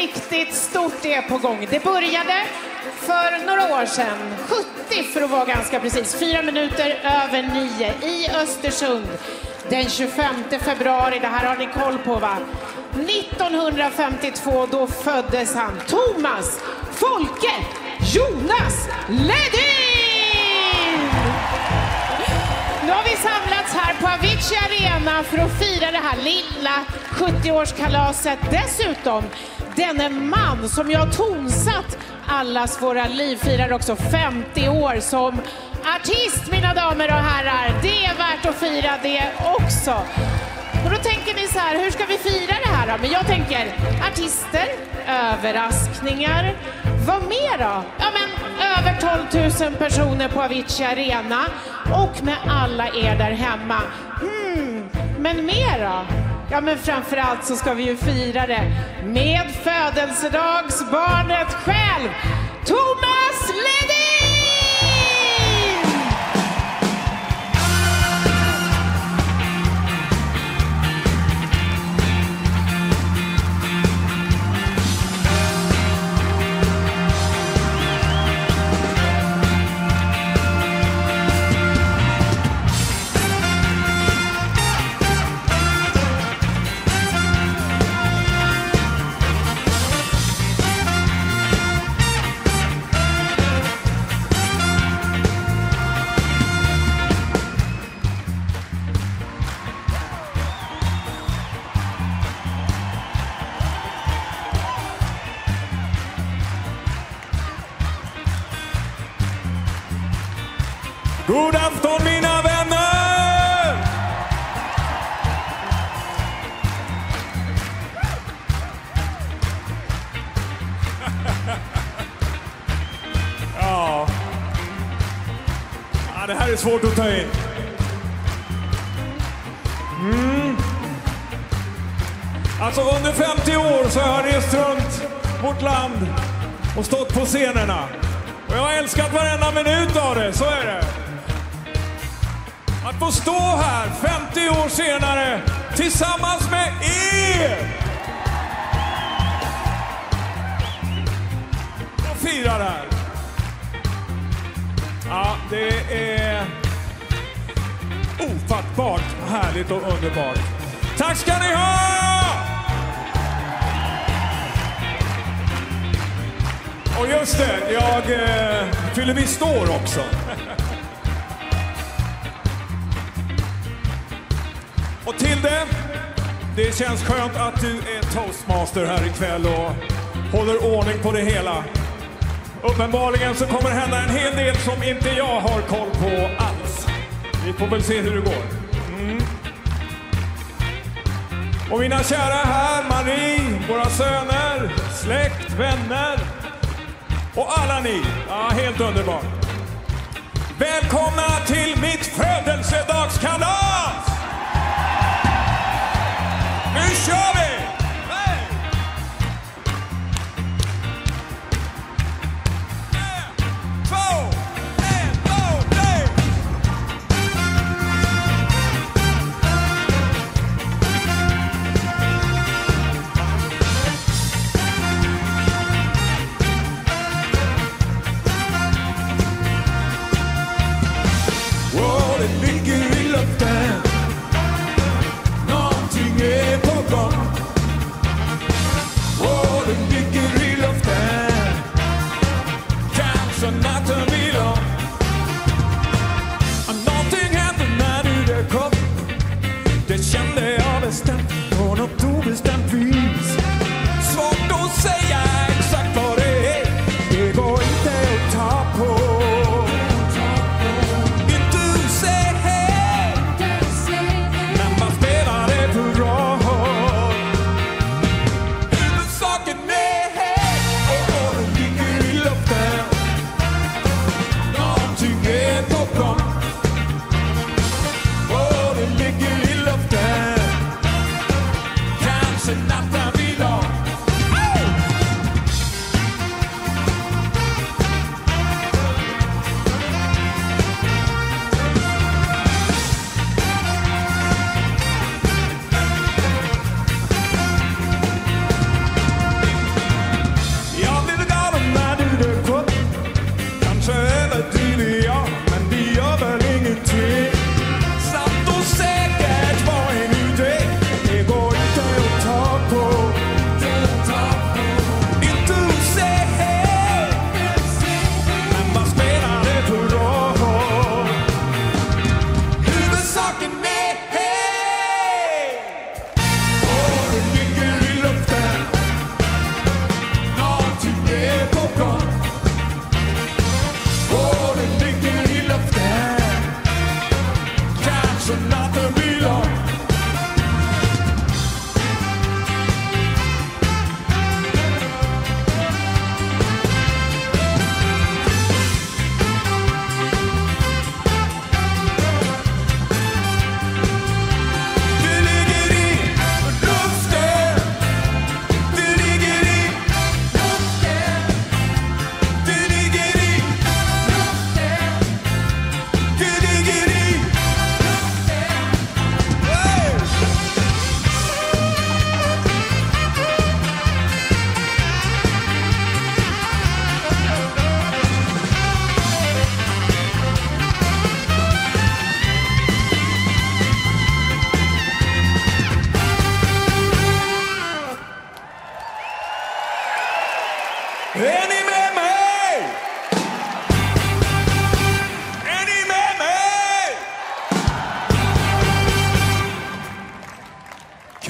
riktigt stort är på gång. Det började för några år sedan, 70 för att vara ganska precis, 4 minuter över 9 i Östersund. Den 25 februari, det här har ni koll på va? 1952, då föddes han, Thomas Folke Jonas Ledin! Nu har vi samlats här på Avicii Arena för att fira det här lilla 70-årskalaset. Dessutom, denne man som jag har tonsatt allas våra liv firar också 50 år som artist, mina damer och herrar. Det är värt att fira det också. Och då tänker ni så här, hur ska vi fira det här då? Men jag tänker, artister, överraskningar. Vad mer då? Ja men, över 12 000 personer på Avicii Arena. Och med alla er där hemma. Men mer då? Ja men framförallt så ska vi ju fira det med födelsedagsbarnet själv, Thomas Ledin! God afton mina vänner! Ja, det här är svårt att ta in. Alltså under 50 år så har jag rest runt vårt land och stått på scenerna. Och jag har älskat varenda minut av det, så är det. Att få stå här 50 år senare tillsammans med er och fira det här. Ja, det är ofattbart härligt och underbart. Tack ska ni ha! Och just det, jag fyller visst år också. Och till det känns skönt att du är toastmaster här ikväll och håller ordning på det hela. Uppenbarligen så kommer det hända en hel del som inte jag har koll på alls. Vi får väl se hur det går. Och mina kära här, Marie, våra söner, släkt, vänner och alla ni. Ja, helt underbart. Välkomna till mitt födelsedagskalas! Nu kör vi! Hey! 1, 2, 1, 2, 3! Wow, det ligger i luften. Någonting är på gång. Wow, det ligger i luften. Kanske natten blir lång. Någonting hände när du dök upp. Det kände jag bestämt på något obestämt vis. Svårt att säga exakt vad det är. Det går inte att ta på. Inte säga hej. Men vad spelar det för roll?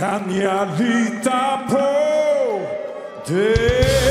kan jag lita på det?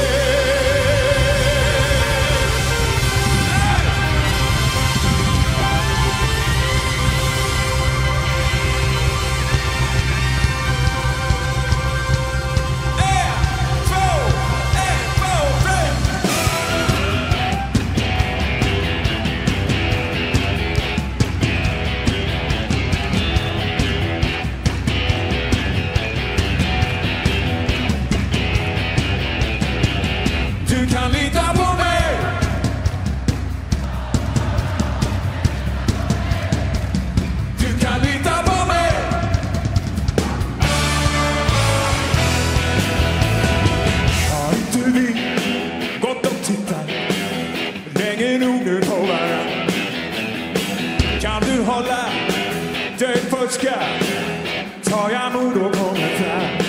Tar jag mod och kommer fram.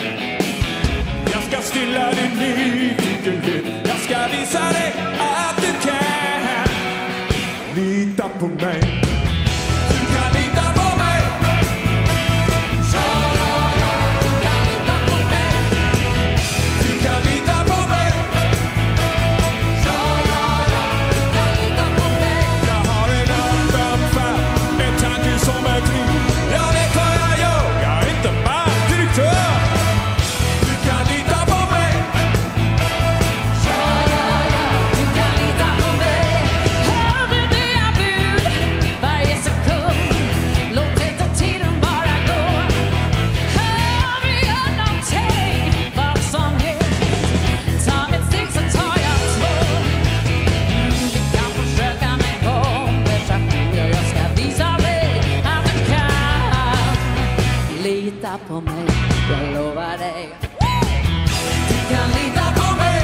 Jag ska stilla din nyfikenhet. Jag ska visa dig att du kan lita på mig. Du kan lita på mig. Ja, ja, ja, du kan lita på mig. Du kan lita på mig. Ja, ja, ja, du kan lita på mig. Jag har en öppen färd, en tanke som är fri. Jag vet vad jag gör, jag är inte markdirektör. Du kan lita på mig. Ja, ja, ja, du kan lita på mig. Hör du dina bud varje sekund? Låt inte tiden bara gå. Hör vi gör någonting, vad som helst. Ta ett steg så tar jag två. Vi kan försöka med konversation. Jag ska visa dig att du kan lita på mig, jag lovar dig. Du kan lita på mig.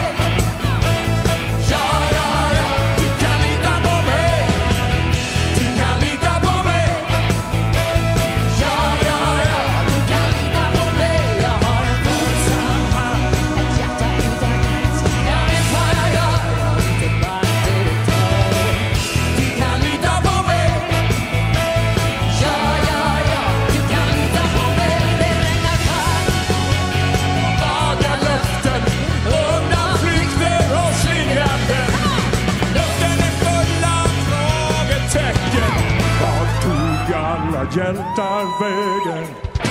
Ja, ja, ja, du kan lita på mig. Du kan lita på mig. Ja, ja, ja, du kan lita på mig. Jag har en våldsam hand, ett hjärta utan gräns. Jag vet vad jag gör, jag är inte bara direktör. Du kan lita på mig. Ja, ja, ja, du kan lita på mig. Det regnar kallt, vaga löften, undanflykter och slingranden. Luften är full av frågetecken. Vart tog alla hjältar vägen?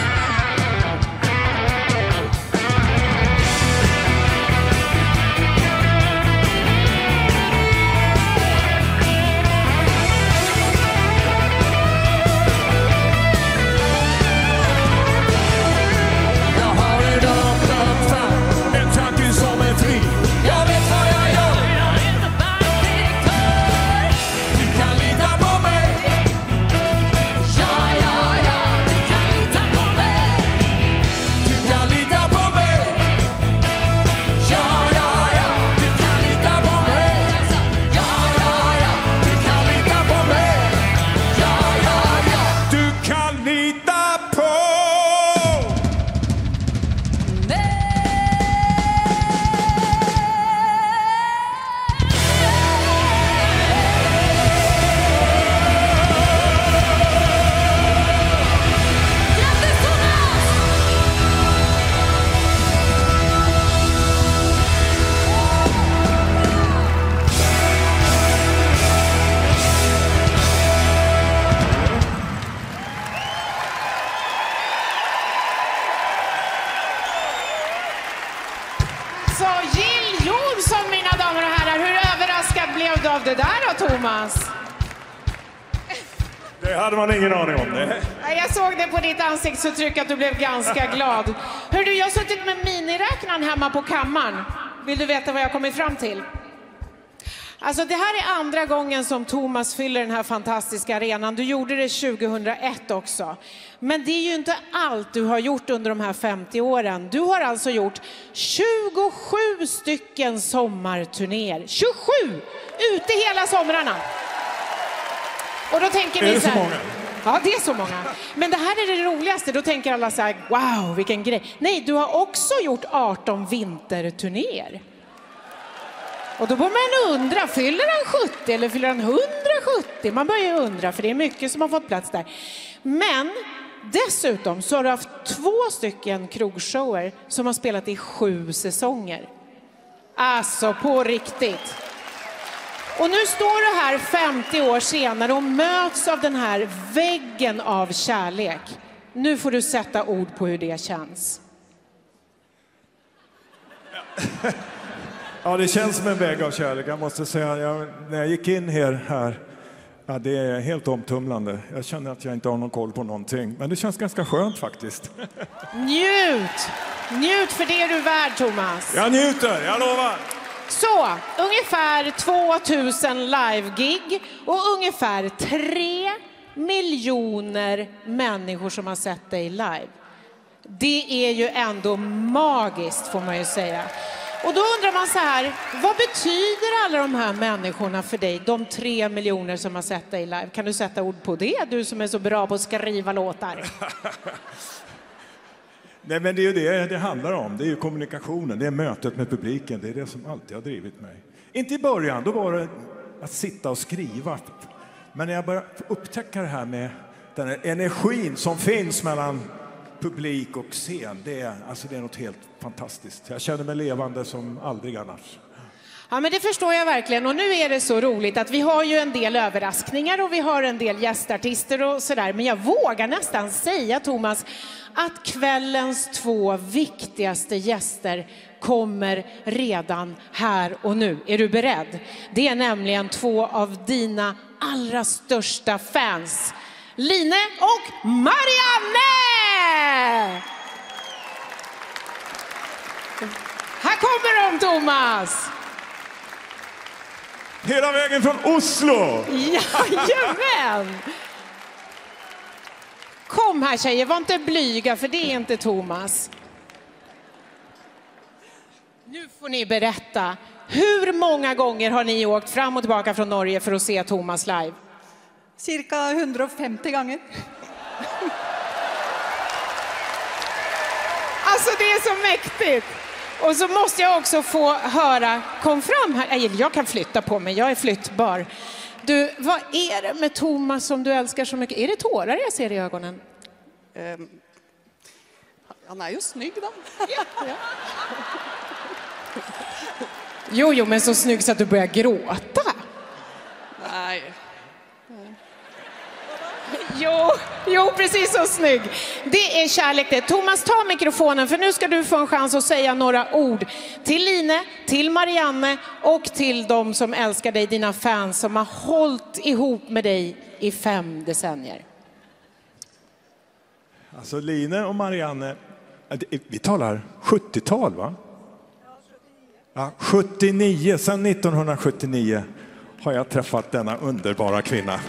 Jag har en öppen färd, en tanke som är fri. Jag vet vad jag gör, jag är inte bara direktör. Du kan lita på mig. Ja, ja, ja, du kan lita på mig. Du kan lita på mig. Ja, ja, ja, du kan lita på mig. Ja, ja, ja, du kan lita på mig. Ja, ja, ja, du kan lita på. Så Jill Johnson, mina damer och herrar, hur överraskad blev du av det där då, Thomas? Det hade man ingen aning om. Det. Nej, jag såg det på ditt ansiktsuttryck att du blev ganska glad. Hör du, jag har suttit med miniräknaren hemma på kammaren. Vill du veta vad jag kommit fram till? Alltså det här är andra gången som Thomas fyller den här fantastiska arenan. Du gjorde det 2001 också. Men det är ju inte allt du har gjort under de här 50 åren. Du har alltså gjort 27 stycken sommarturnéer. 27! Ute hela somrarna. Och då tänker ni det så här, så många? Ja, det är så många. Men det här är det roligaste. Då tänker alla så här, wow, vilken grej. Nej, du har också gjort 18 vinterturnéer. Och då börjar man undra, fyller han 70 eller fyller han 170? Man börjar ju undra, för det är mycket som har fått plats där. Men dessutom så har du haft 2 stycken krogshower som har spelat i 7 säsonger. Alltså på riktigt. Och nu står du här 50 år senare och möts av den här väggen av kärlek. Nu får du sätta ord på hur det känns. Ja, det känns som en vägg av kärlek. Jag måste säga, när jag gick in här, ja, det är helt omtumlande. Jag känner att jag inte har någon koll på någonting. Men det känns ganska skönt faktiskt. Njut! Njut för det är du värd, Thomas. Jag njuter, jag lovar. Så, ungefär 2000 live-gig och ungefär 3 miljoner människor som har sett dig live. Det är ju ändå magiskt, får man ju säga. Och då undrar man så här, vad betyder alla de här människorna för dig? De 3 miljoner som har sett dig live. Kan du sätta ord på det? Du som är så bra på att skriva låtar. Nej, men det är ju det handlar om. Det är ju kommunikationen, det är mötet med publiken. Det är det som alltid har drivit mig. Inte i början, då var det att sitta och skriva. Men när jag började upptäcka det här med den här energin som finns mellan publik och scen, det är något helt fantastiskt. Jag känner mig levande som aldrig annars. Ja, men det förstår jag verkligen. Och nu är det så roligt att vi har ju en del överraskningar och vi har en del gästartister och sådär. Men jag vågar nästan säga, Thomas, att kvällens 2 viktigaste gäster kommer redan här och nu. Är du beredd? Det är nämligen 2 av dina allra största fans. Line och Marianne! Här kommer de, Thomas! Hela vägen från Oslo! Jajamän! Kom här tjejer, var inte blyga för det är inte Thomas. Nu får ni berätta. Hur många gånger har ni åkt fram och tillbaka från Norge för att se Thomas live? Cirka 150 gånger. Alltså det är så mäktigt. Och så måste jag också få höra, kom fram här. Jag kan flytta på mig, jag är flyttbar. Du, vad är det med Thomas som du älskar så mycket? Är det tårar jag ser i ögonen? Han är ju snygg då. Ja. Jo, men så snygg så att du börjar gråta. Nej. Jo, precis så snygg. Det är kärlek det. Thomas, ta mikrofonen för nu ska du få en chans att säga några ord till Line, till Marianne och till de som älskar dig, dina fans som har hållit ihop med dig i 5 decennier. Alltså Line och Marianne, vi talar 70-tal va? Ja, 79, sedan 1979 har jag träffat denna underbara kvinna.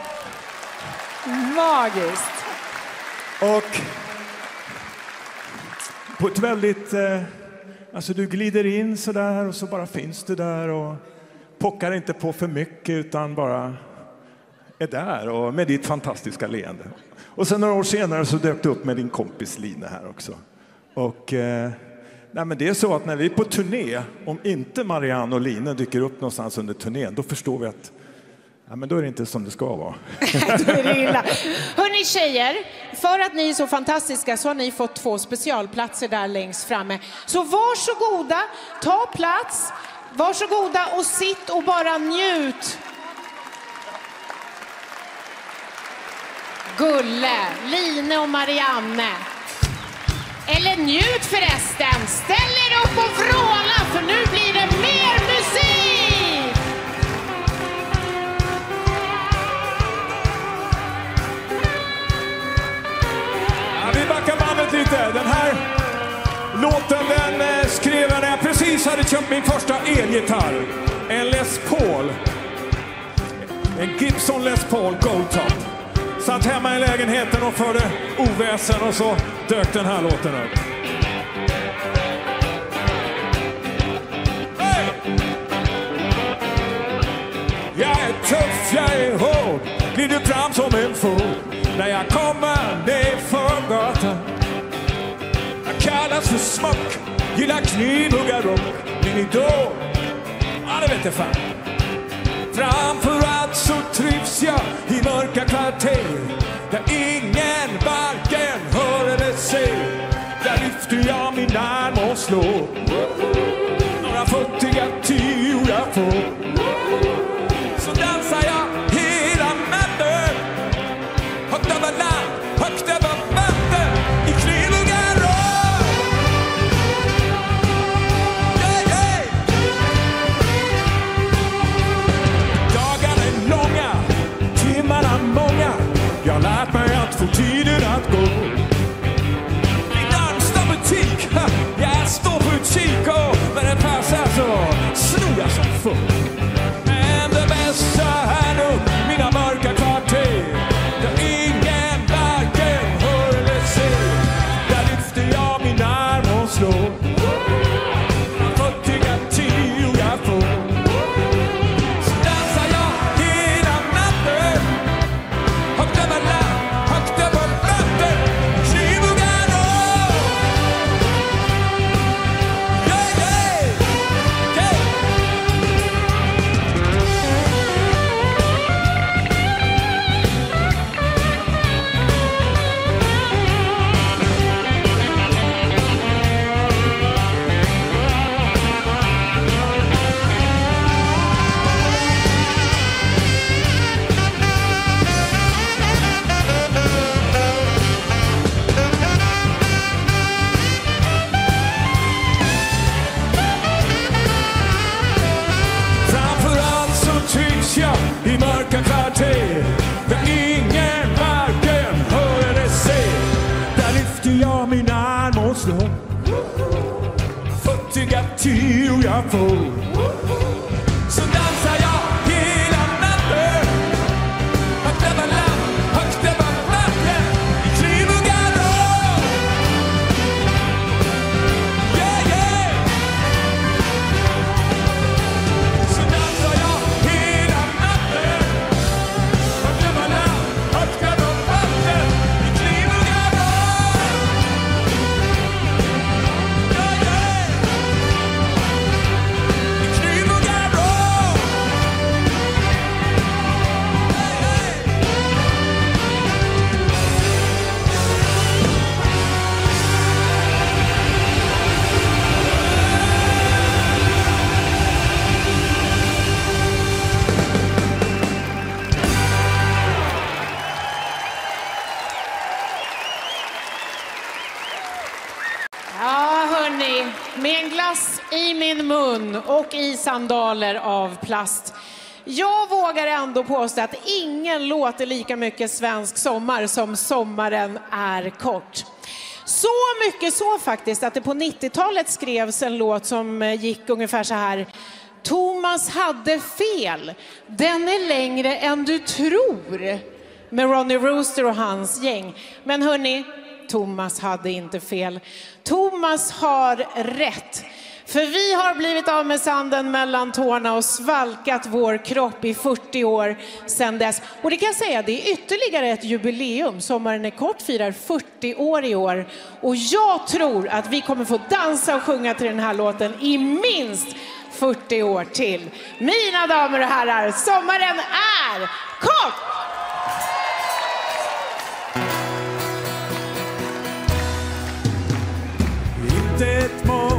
Magiskt. Och på ett väldigt, alltså du glider in så där och så bara finns du där och pockar inte på för mycket utan bara är där och med ditt fantastiska leende. Och sen några år senare så dök du upp med din kompis Line här också. Och nej, men det är så att när vi är på turné, om inte Marianne och Line dyker upp någonstans under turnén, då förstår vi att ja, men då är det inte som det ska vara. Då är det illa. Hörrni tjejer, för att ni är så fantastiska så har ni fått 2 specialplatser där längst framme. Så varsågoda, ta plats, varsågoda och sitt och bara njut. Gulle, Line och Marianne. Eller njut förresten. Ställ er upp och vråla för nu blir det mer musik! Ja, vi backar bandet lite. Den här låten den skrev jag när jag precis hade köpt min första elgitarr. En Les Paul. En Gibson Les Paul Goldtop. Satt hemma i lägenheten och förde oväsen och så dök den här låten upp. Hey! Jag är tuff, jag är hård, glider fram som en fågel när jag kommer ner för gatan. Jag kallas för smock, gillar knivhuggar och min idol. Ja, det vet jag fan. Framför allt så trivs jag i mörka kvarter där ingen barkar och slå. Några futtiga tio jag får. Så dansar jag hela natten. Högt över land, högt över vatten. I Klivugar roll. Yeah, yeah. Dagarna är långa, timmarna många. Jag har lärt mig att få tiden att gå. I dansbutik, jag står på utkik och när det passar så snor jag som full. Men det bästa här nu, mina mörka kvarter, där ingen varken hör eller ser. Där lyfter jag min arm och slår. Futtiga tio jag får. Så dansar jag hela natten. Högt över land, högt över vatten. Klivugar roll. Yeah, yeah. Yeah. Framför allt så tycks jag i mörka kvarter där ingen varken hör eller ser. Där lyfter jag min arm och slår. Futtiga tio jag får. Så dansar jag hela natten. Högt över land, högt över vatten. I Klivugar roll. Yeah, yeah. Så dansar jag hela natten. Högt över land, högt över vatten. I Klivugar roll. Yeah, yeah. I Klivugar roll. Ja, hörni, med en glass i min mun och i sandaler av plast. Jag vågar ändå påstå att ingen låter lika mycket svensk sommar som Sommaren är kort. Så mycket så faktiskt att det på 90-talet skrevs en låt som gick ungefär så här. Thomas hade fel, den är längre än du tror. Med Ronnie Rooster och hans gäng. Men hörni, Thomas hade inte fel. Thomas har rätt. För vi har blivit av med sanden mellan tårna och svalkat vår kropp i 40 år sedan dess. Och det kan jag säga, det är ytterligare ett jubileum. Sommaren är kort firar 40 år i år. Och jag tror att vi kommer få dansa och sjunga till den här låten i minst 40 år till. Mina damer och herrar, sommaren är kort! Inte ett mål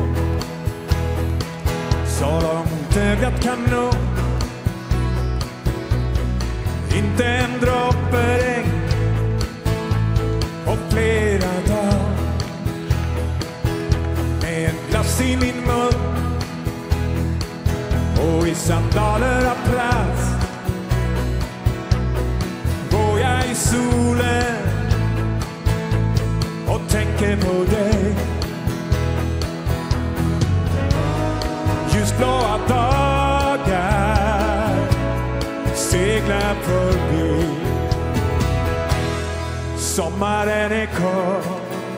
så långt ögat kan nå. Inte en droppe regn på flera dagar. Med en glass i min mun och i sandaler av plast går jag i solen och tänker på dig. Ljusblåa dagar seglar förbi. Sommaren är kort.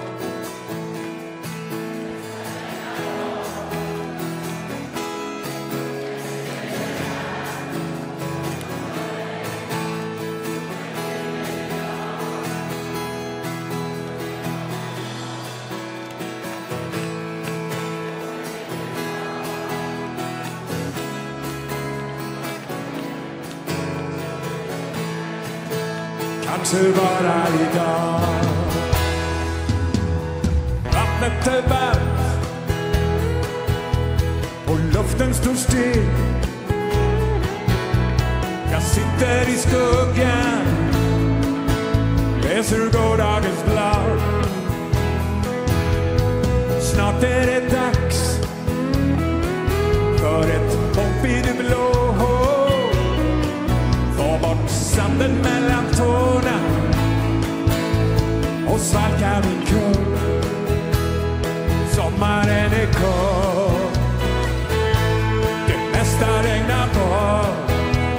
Kanske bara idag. Vattnet är varmt luften står still. Jag sitter i skuggan, läser gårdagens blad. Snart är det dags för ett hopp i det blå. Få bort sanden mellan tårna och svalka min kropp. Sommaren är kort, det mesta regnar bort.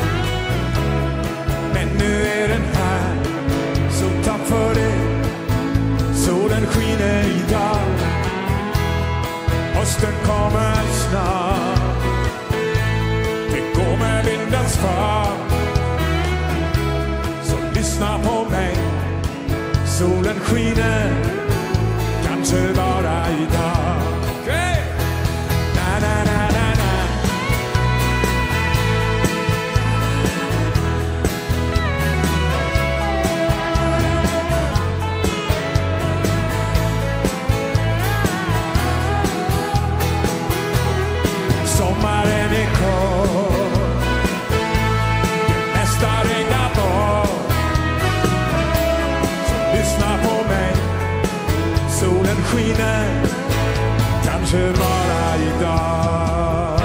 Men nu är den här, så tack för det. Solen skiner idag, hösten kommer snart. Det går med vindens fart, så lyssna på mig. Solen skiner, kanske bara idag. Okay. Na, na, na, na, na. Sommaren är kort, det mesta regnar bort. Så lyssna på mig. Solen skiner, kanske bara idag.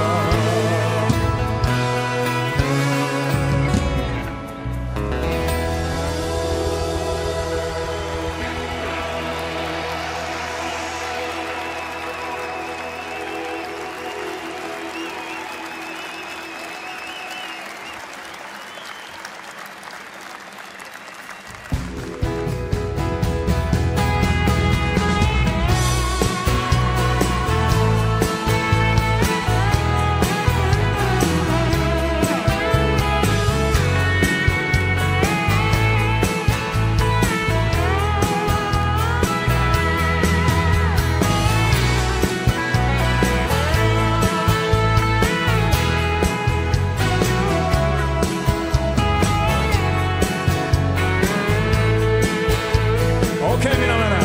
Okej, mina vänner.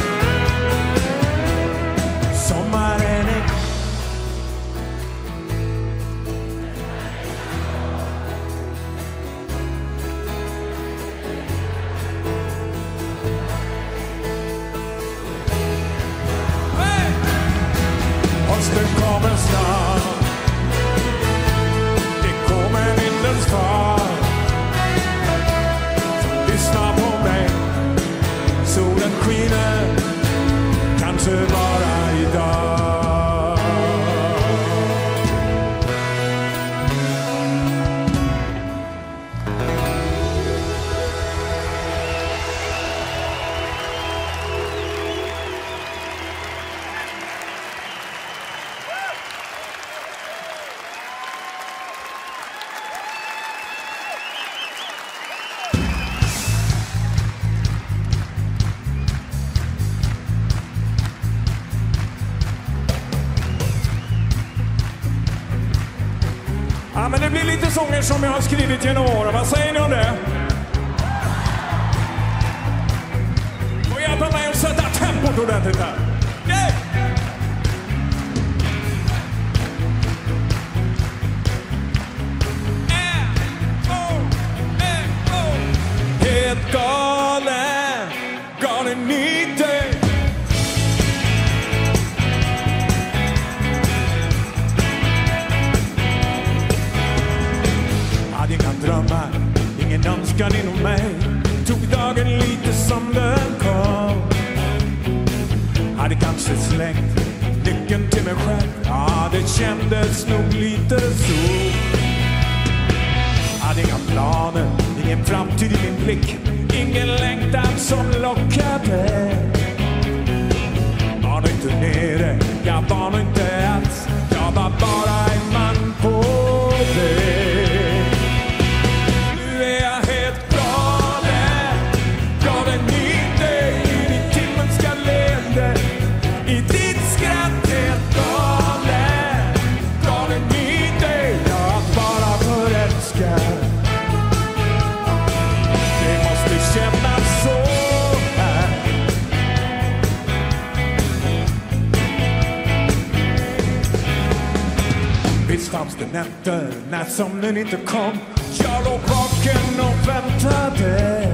Sommaren är hey! Hösten kommer snart, det går med vindens fart. Så lyssna på mig. Solen skiner, kanske bara idag. Ja, men det blir lite sånger som jag har skrivit genom åren. Vad säger ni om det? Och hjälpa mig att sätta tempot ordentligt här. Yeah! Helt galen, galen i dig. Hade inga drömmar, ingen önskan inom mig. Tog dagen lite som den kom. Hade kanske slängt nyckeln till mig själv. Ja, det kändes nog lite så. Hade inga planer, ingen framtid i min blick. Ingen längtan som lockade. Var nog inte nere, jag var nog inte alls. Jag var bara en man på väg. Nu är jag helt galen, galen i dig. I ditt himmelska leende, i ditt skratt helt galen, galen i dig. Jag bara förälskar. Det måste kännas så här. nätter när somnen inte kom. Jag låg vaken och väntade.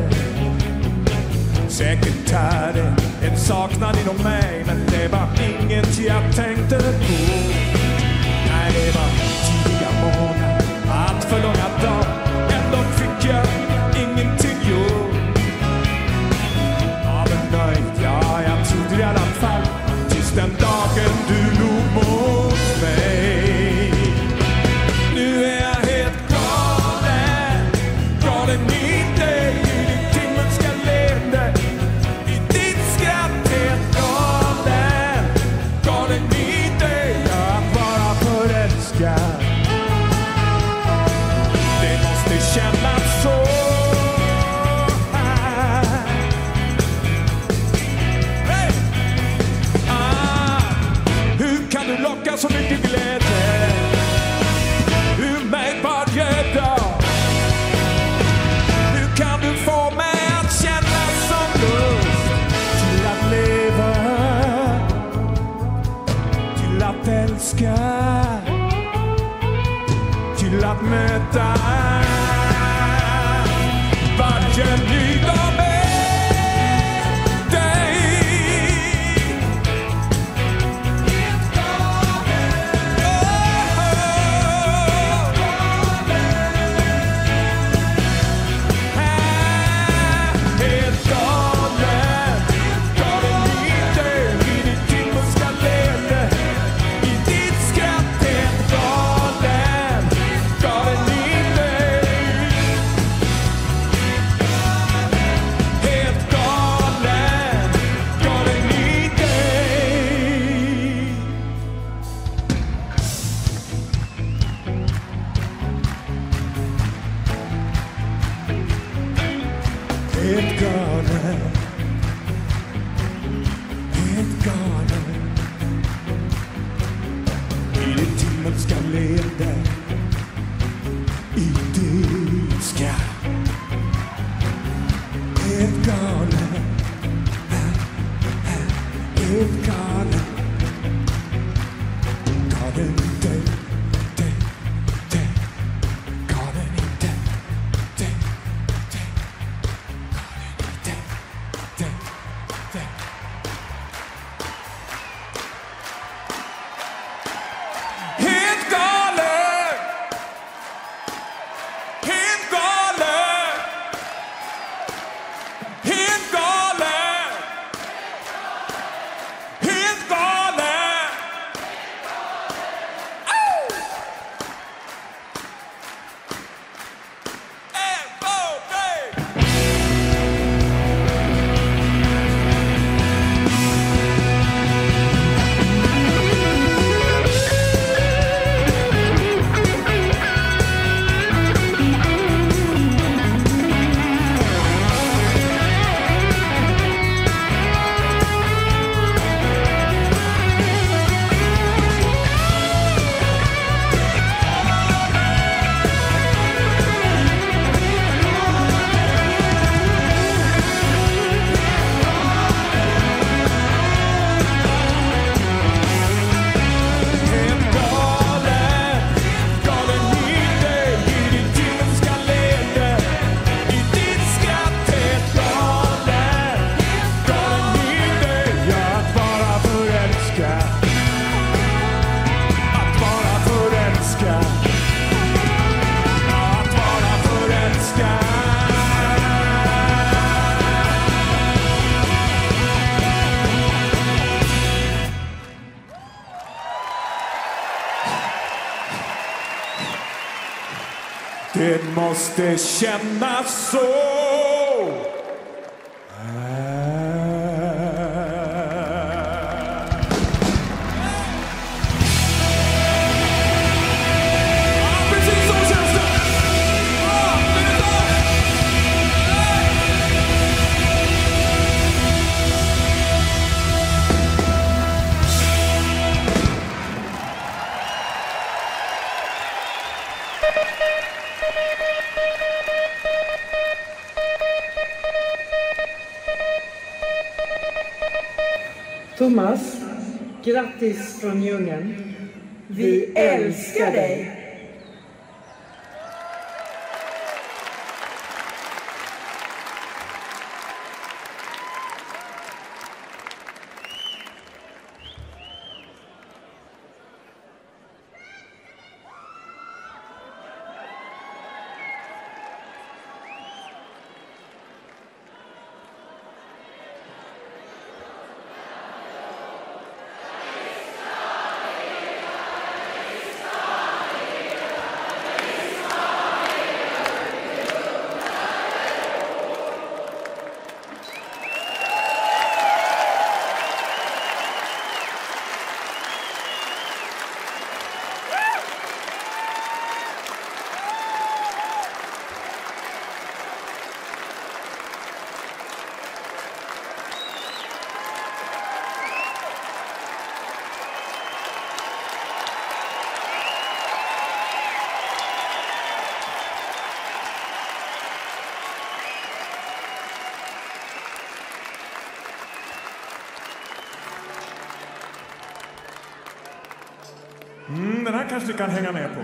Säkert är det en saknad inom mig, men det var inget jag tänkte på. Nej, det var tidiga morgnar, allt för långa dagar. Ändå fick jag ingenting gjort. Ja, men nöjd, ja, jag trodde i alla fall. Tills den dagen du log mot mig. Nu är jag helt galen, galen i dig. I ditt himmelska leende, i ditt skratt helt galen, galen i dig. Att vara förälskad, det måste kännas så. Hur kan du locka så mycket glädje ur mig varje dag? Hur kan du få mig att känna som lust till att leva, till att älska, till att möta varje ny dag med dig? Helt galen, galen i dig. I ditt himmelska leende, i ditt skratt helt galen, galen i dig. Helt galen, galen i dig. Helt galen, helt galen. I ditt himmelska leende, i ditt skratt. Helt galen, helt galen. Galen i dig, dig, dig. Galen i dig, dig, dig. Helt galen, helt galen, helt galen, helt galen. Oh! 1, 2, 3. Det måste kännas så. Precis så känns det. Thomas, grattis från djungeln. Vi älskar dig! Den här kanske du kan hänga med på.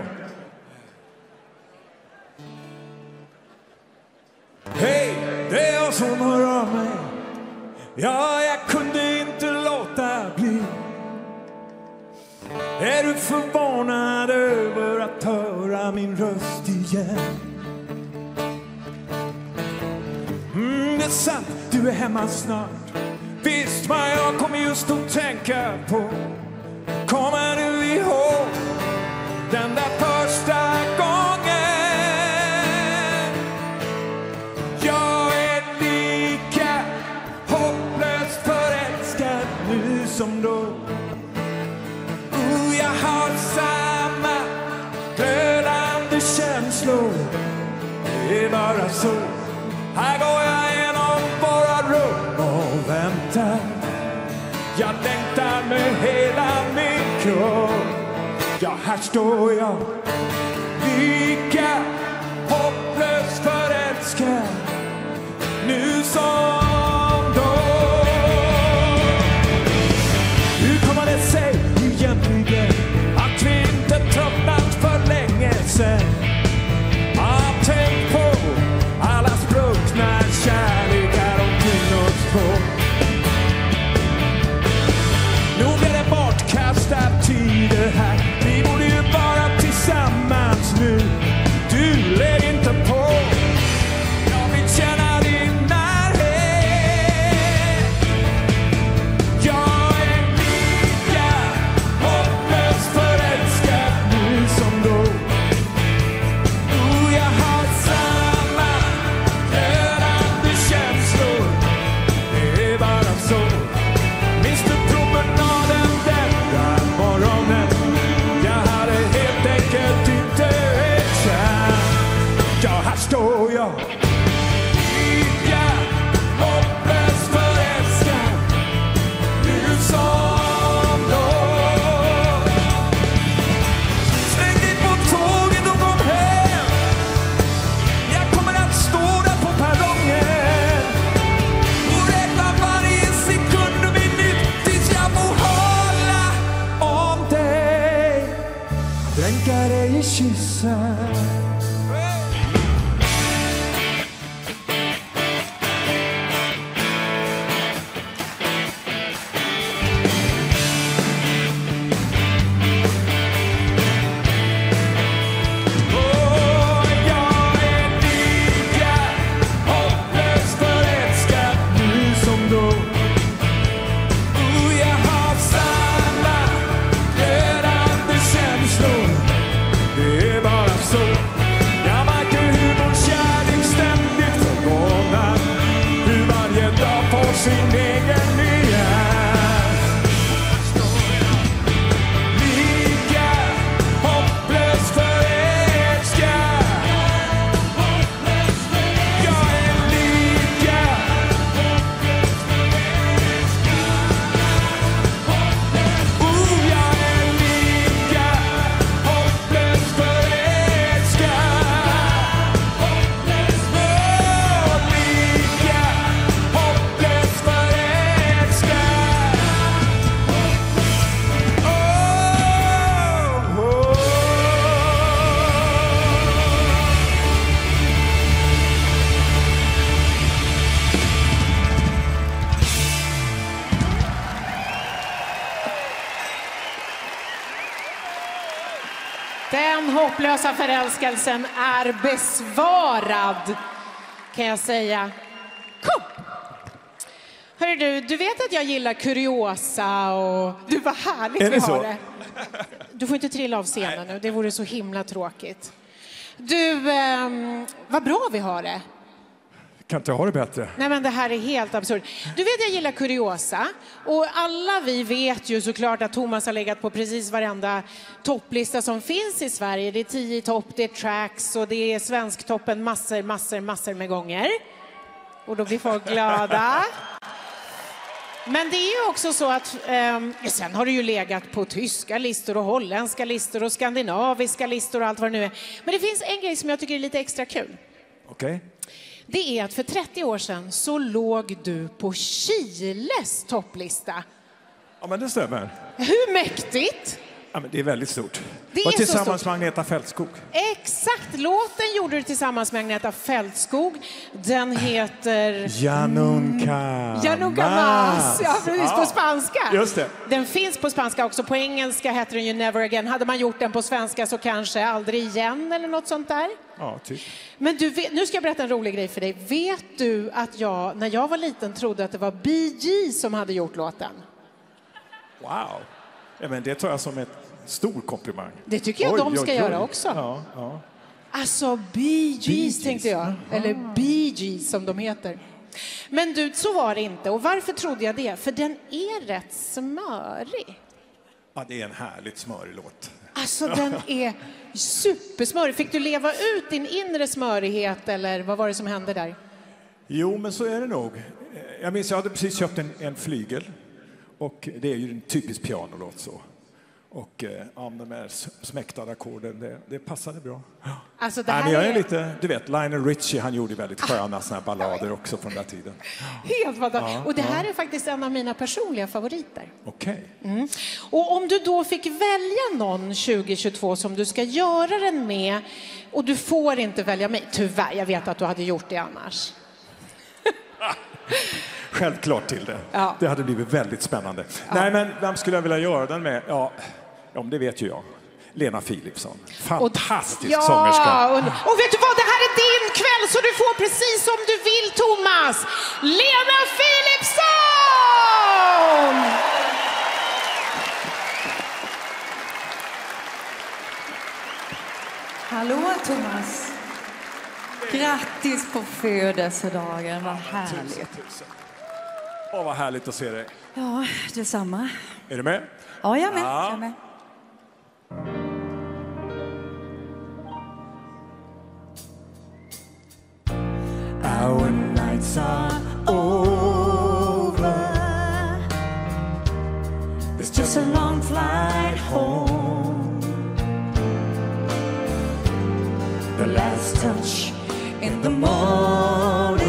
Hej, det är jag som hör av mig. Ja, jag kunde inte låta bli. Är du förvånad över att höra min röst igen? Det är sant, du är hemma snart. Visst, men jag kommer just att tänka på. Kommer du ihåg den där första gången? Jag är lika hopplöst förälskad nu som då. Jag har samma glödande känslor. Det är bara så. Här går jag igenom våra rum och väntar. Jag längtar med hela min kropp. Ja, här står jag, lika hopplöst förälskad nu som då. Hur kommer det sig egentligen att vi inte tröttnat för länge sen? Har tänkt på alla spruckna kärlekar omkring oss på. Nog är det bortkastad tid det här. Vi borde ju vara tillsammans nu. Du lägg inte på. Jag vill känna din närhet. Jag är lika hopplöst förälskad nu som då. Jag har samma glödande känslor. Det är bara så. Minns du promenaden den där morgonen? Jag hade helt enkelt inte ett chans. Ja, här står jag, lika hopplöst förälskad nu som då. Släng dig på tåget och kom hem. Jag kommer att stå där på perrongen och räkna varje sekund och minut tills jag får hålla om dig. Dränka dig i kyssar. Jag är lika hopplöst förälskad nu som då. Jag har samma glödande känslor. Det är bara så. Jag märker hur vår kärlek ständigt förvånar. Hur varje dag får sin egen nyans. Lika hopplöst förälskad. Jag är lika jag är lika hopplöst förälskad. Lika hopplöst förälskad. Den hopplösa förälskelsen är besvarad, kan jag säga. Kom! Hörru du vet att jag gillar kuriosa och... Du, vad härligt Är det vi så? har det. Du får inte trilla av scenen nu, det vore så himla tråkigt. Du, vad bra vi har det. Kan inte ha det bättre. Nej, men det här är helt absurt. Du vet, jag gillar kuriosa. Och alla vi vet ju såklart att Thomas har legat på precis varenda topplista som finns i Sverige. Det är 10 topp, det är tracks och det är svensktoppen massor med gånger. Och då blir folk glada. Men det är ju också så att sen har det ju legat på tyska listor och holländska listor och skandinaviska listor och allt vad det nu är. Men det finns en grej som jag tycker är lite extra kul. Okej. Det är att för 30 år sedan så låg du på Chiles topplista. Ja, men det stämmer. Hur mäktigt? Ja, men det är väldigt stort. Det och är tillsammans så med Agneta Fältskog. Exakt, låten gjorde du tillsammans med Agneta Fältskog. Den heter... Janunca Mas. Ja, precis, på spanska. Just det. Den finns på spanska också. På engelska heter den ju Never Again. Hade man gjort den på svenska så kanske Aldrig igen eller något sånt där. Ja, typ. Men du, nu ska jag berätta en rolig grej för dig. Vet du att jag, när jag var liten, trodde att det var Bee Gees som hade gjort låten? Wow. Ja, men det tar jag som ett stor komplimang. Det tycker jag de ska göra också. Ja, ja. Alltså, Bee Gees tänkte jag. Eller Bee Gees som de heter. Men du, så var det inte. Och varför trodde jag det? För den är rätt smörig. Ja, det är en härligt smörig låt. Alltså, den är supersmörig. Fick du leva ut din inre smörighet eller vad var det som hände där? Jo, men så är det nog. Jag minns, jag hade precis köpt en flygel. Och det är ju en typisk pianolåt så. Och de här smäktade ackorden, det passade bra. Alltså, det här jag är lite, du vet, Lionel Richie, han gjorde väldigt sköna såna här ballader också från den tiden. Helt fantastiskt. Och det här är faktiskt en av mina personliga favoriter. Okej. Och om du då fick välja någon 2022 som du ska göra den med, och du får inte välja mig, tyvärr, jag vet att du hade gjort det annars. Självklart till det. Ja. Det hade blivit väldigt spännande. Ja. Nej, men vem skulle jag vilja göra den med? Ja, det vet ju jag. Lena Philipsson. Fantastisk sångerska. Och vet du vad? Det här är din kväll så du får precis som du vill, Thomas. Lena Philipsson! Hallå Thomas. Grattis på födelsedagen, vad härligt. Åh, vad härligt att se dig. Ja, detsamma. Är du med? Ja, jag är med. Jag är med. Our nights are over. It's just a long flight home. The last touch in the morning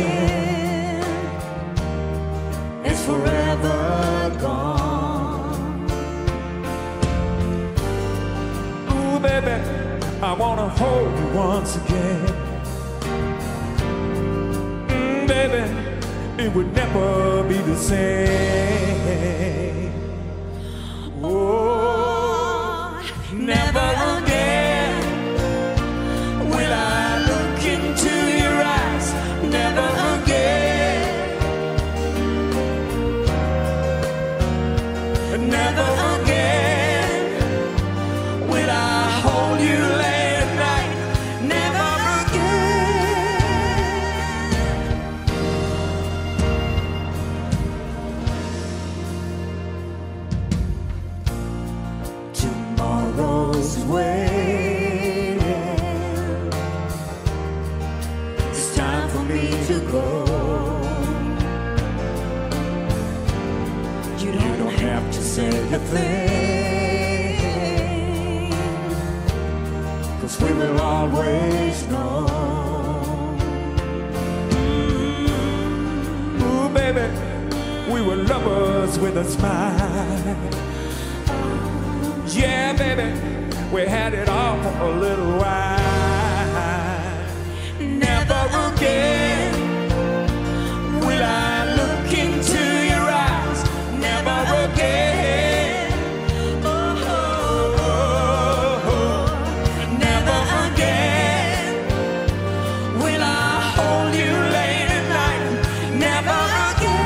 is forever gone. Ooh, baby, I wanna hold you once again. Baby, it would never be the same. Oh, never again will I look into your eyes. Never again. Never again will I hold you late at night. Never tomorrow's waiting. It's time for me to go. You don't have to say a thing, 'cause we will always know. Ooh, baby, we were lovers with a smile. Yeah, baby, we had it all for a little while. Never again will I look into your eyes. Never again. Oh, oh, oh, oh. Never again will I hold you late at night. Never again.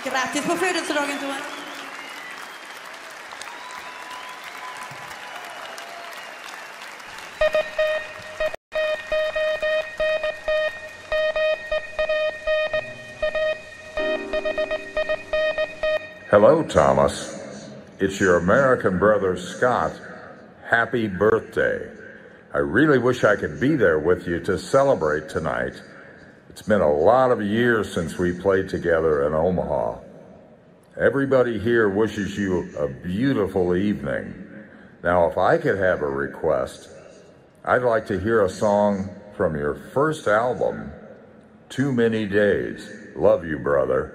Grattis på födelsedagen, Thomas. Hello, Thomas. It's your American brother, Scott. Happy birthday. I really wish I could be there with you to celebrate tonight. It's been a lot of years since we played together in Omaha. Everybody here wishes you a beautiful evening. Now, if I could have a request, I'd like to hear a song from your first album, Too Many Days. Love you, brother.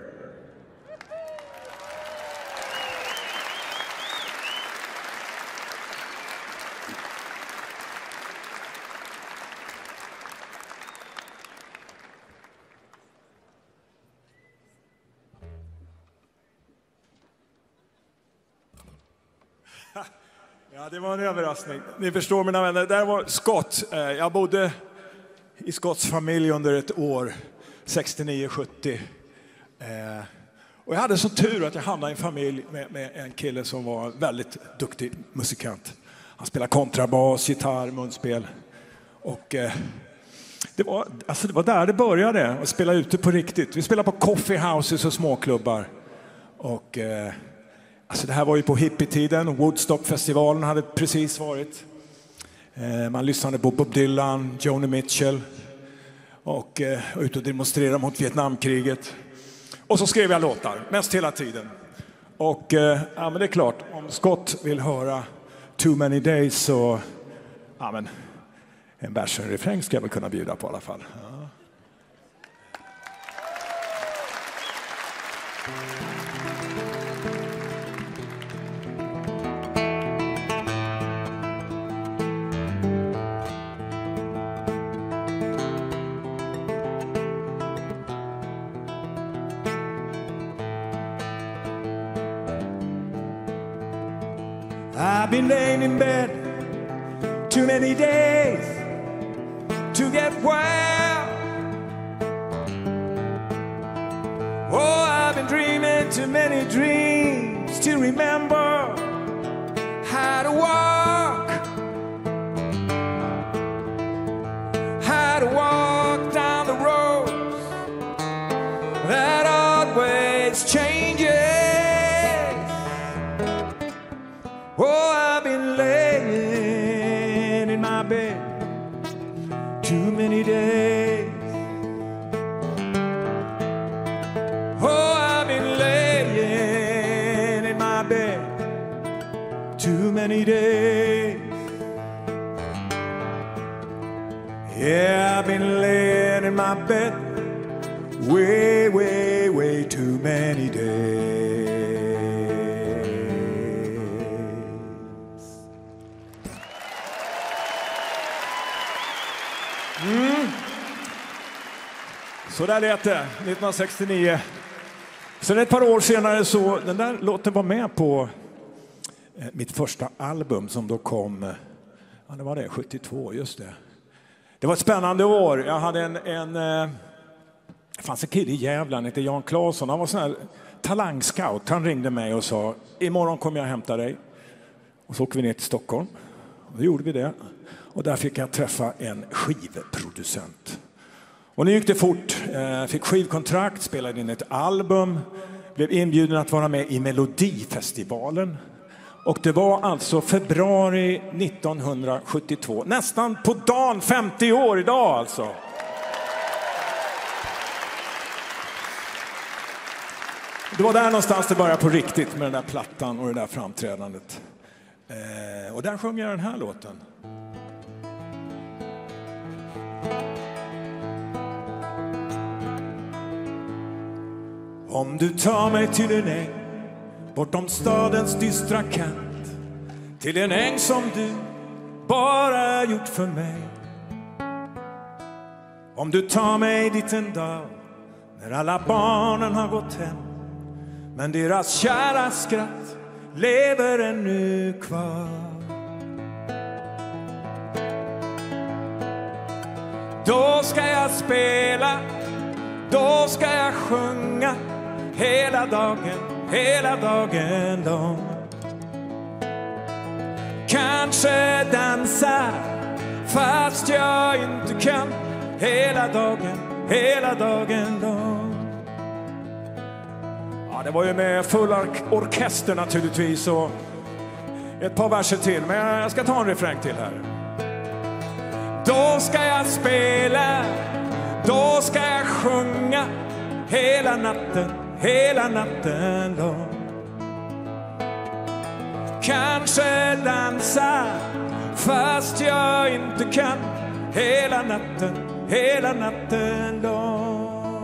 Ja, det var en överraskning. Ni förstår, mina vänner, där var Scott. Jag bodde i Scotts familj under ett år, 69-70. Och jag hade så tur att jag hamnade i en familj med en kille som var väldigt duktig musikant. Han spelade kontrabas, gitarr, munspel. Och det var där det började, att spela ute på riktigt. Vi spelade på coffee houses och småklubbar. Och alltså det här var ju på hippietiden. Woodstock-festivalen hade precis varit. Man lyssnade på Bob Dylan, Joni Mitchell. Och ut och demonstrerade mot Vietnamkriget. Och så skrev jag låtar, mest hela tiden. Och ja, men det är klart, om Scott vill höra Too Many Days så... Ja, men en vers och en refräng ska jag väl kunna bjuda på i alla fall. Ja. I've been laying in bed too many days to get well. Oh, I've been dreaming too many dreams to remember how to walk. How to walk down the road that always changes. Oh, I've been laying in my bed too many days. Oh, I've been laying in my bed too many days. Yeah, I've been laying in my bed way, way, way too many days. Så där lät det 1969. Sen ett par år senare så den där låten var med på mitt första album som då kom, ja, det var det, 72, just det. Det var ett spännande år. Jag hade det fanns en kille i Gävle, han hette Jan Claesson. Han var sån här talangscout. Han ringde mig och sa, imorgon kommer jag hämta dig. Och så åker vi ner till Stockholm. Och då gjorde vi det. Och där fick jag träffa en skivproducent. Och nu gick det fort. Fick skivkontrakt, spelade in ett album. Blev inbjuden att vara med i Melodifestivalen. Och det var alltså februari 1972. Nästan på dagen, 50 år idag alltså. Det var där någonstans det började på riktigt med den där plattan och det där framträdandet. Och där sjöng jag den här låten. Om du tar mig till en äng bortom stadens dystra kant, till en äng som du bara gjort för mig. Om du tar mig dit en dag när alla barnen har gått hem, men deras kära skratt lever ännu kvar. Då ska jag spela, då ska jag sjunga, hela dagen lång. Kanske dansa fast jag inte kan, hela dagen lång. Ja, det var ju med full orkester naturligtvis och ett par verser till, men jag ska ta en refräng till här. Då ska jag spela, då ska jag sjunga, hela natten lång. Kanske dansa fast jag inte kan, hela natten lång.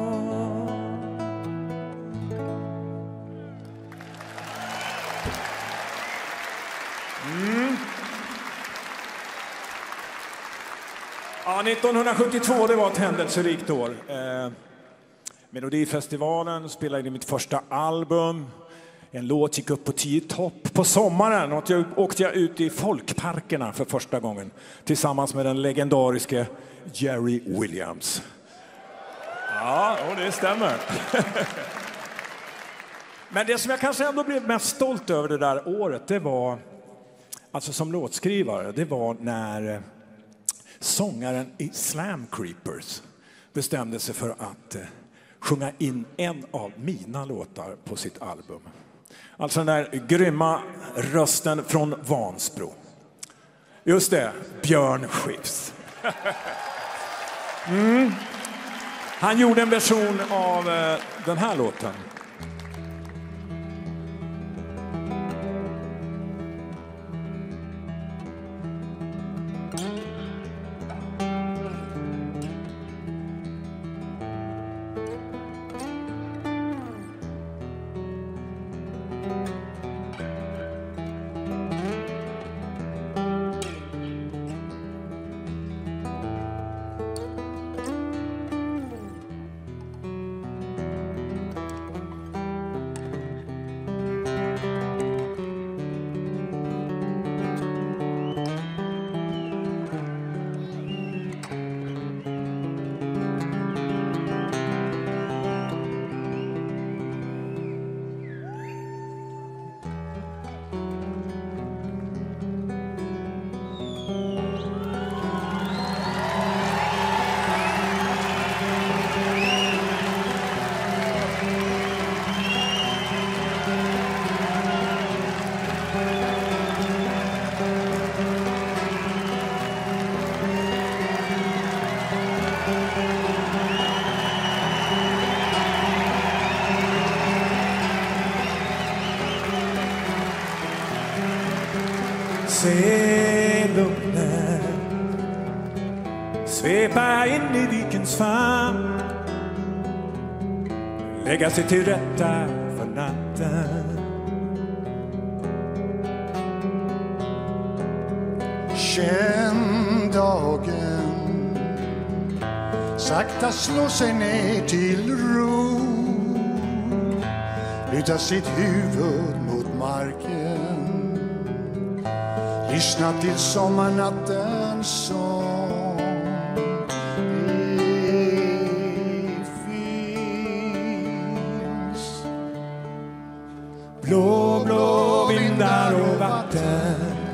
Ja, 1972, det var ett händelserikt år. Melodifestivalen spelade mitt första album. En låt gick upp på 10 topp på sommaren och åkte jag ut i folkparkerna för första gången tillsammans med den legendariske Jerry Williams. Ja, det stämmer. Men det som jag kanske ändå blev mest stolt över det där året, det var, alltså som låtskrivare, det var när sångaren i Slam Creepers bestämde sig för att sjunga in en av mina låtar på sitt album. Alltså den där grymma rösten från Vansbro. Just det, Björn Skifs. Han gjorde en version av den här låten. Se lugnet svepa in i vikens famn, lägga sig till rätta för natten. Känn dagen sakta slå sig ner till ro, luta sitt huvud mot marken, lyssna till sommarnattens sång. Det finns blå, blå vindar och vatten,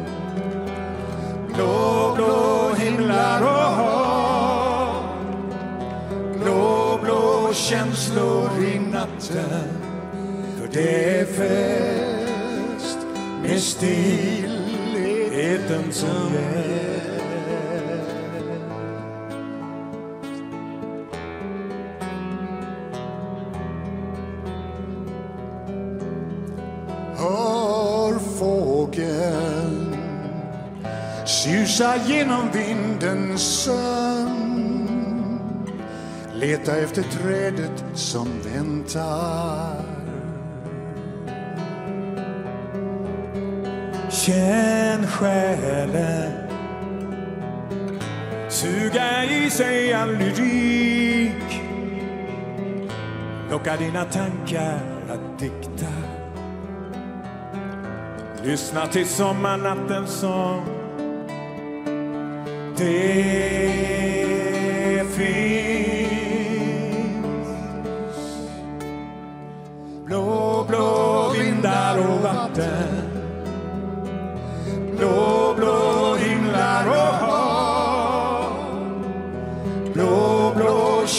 blå, blå himlar och hav, blå, blå känslor i natten. För det är fest med stillheten som är. Hör fågeln susa genom vindens sömn, leta efter trädet som väntar. Känn själen suga i sig all lyrik, locka dina tankar att dikta. Lyssna till sommarnattens sång. Det finns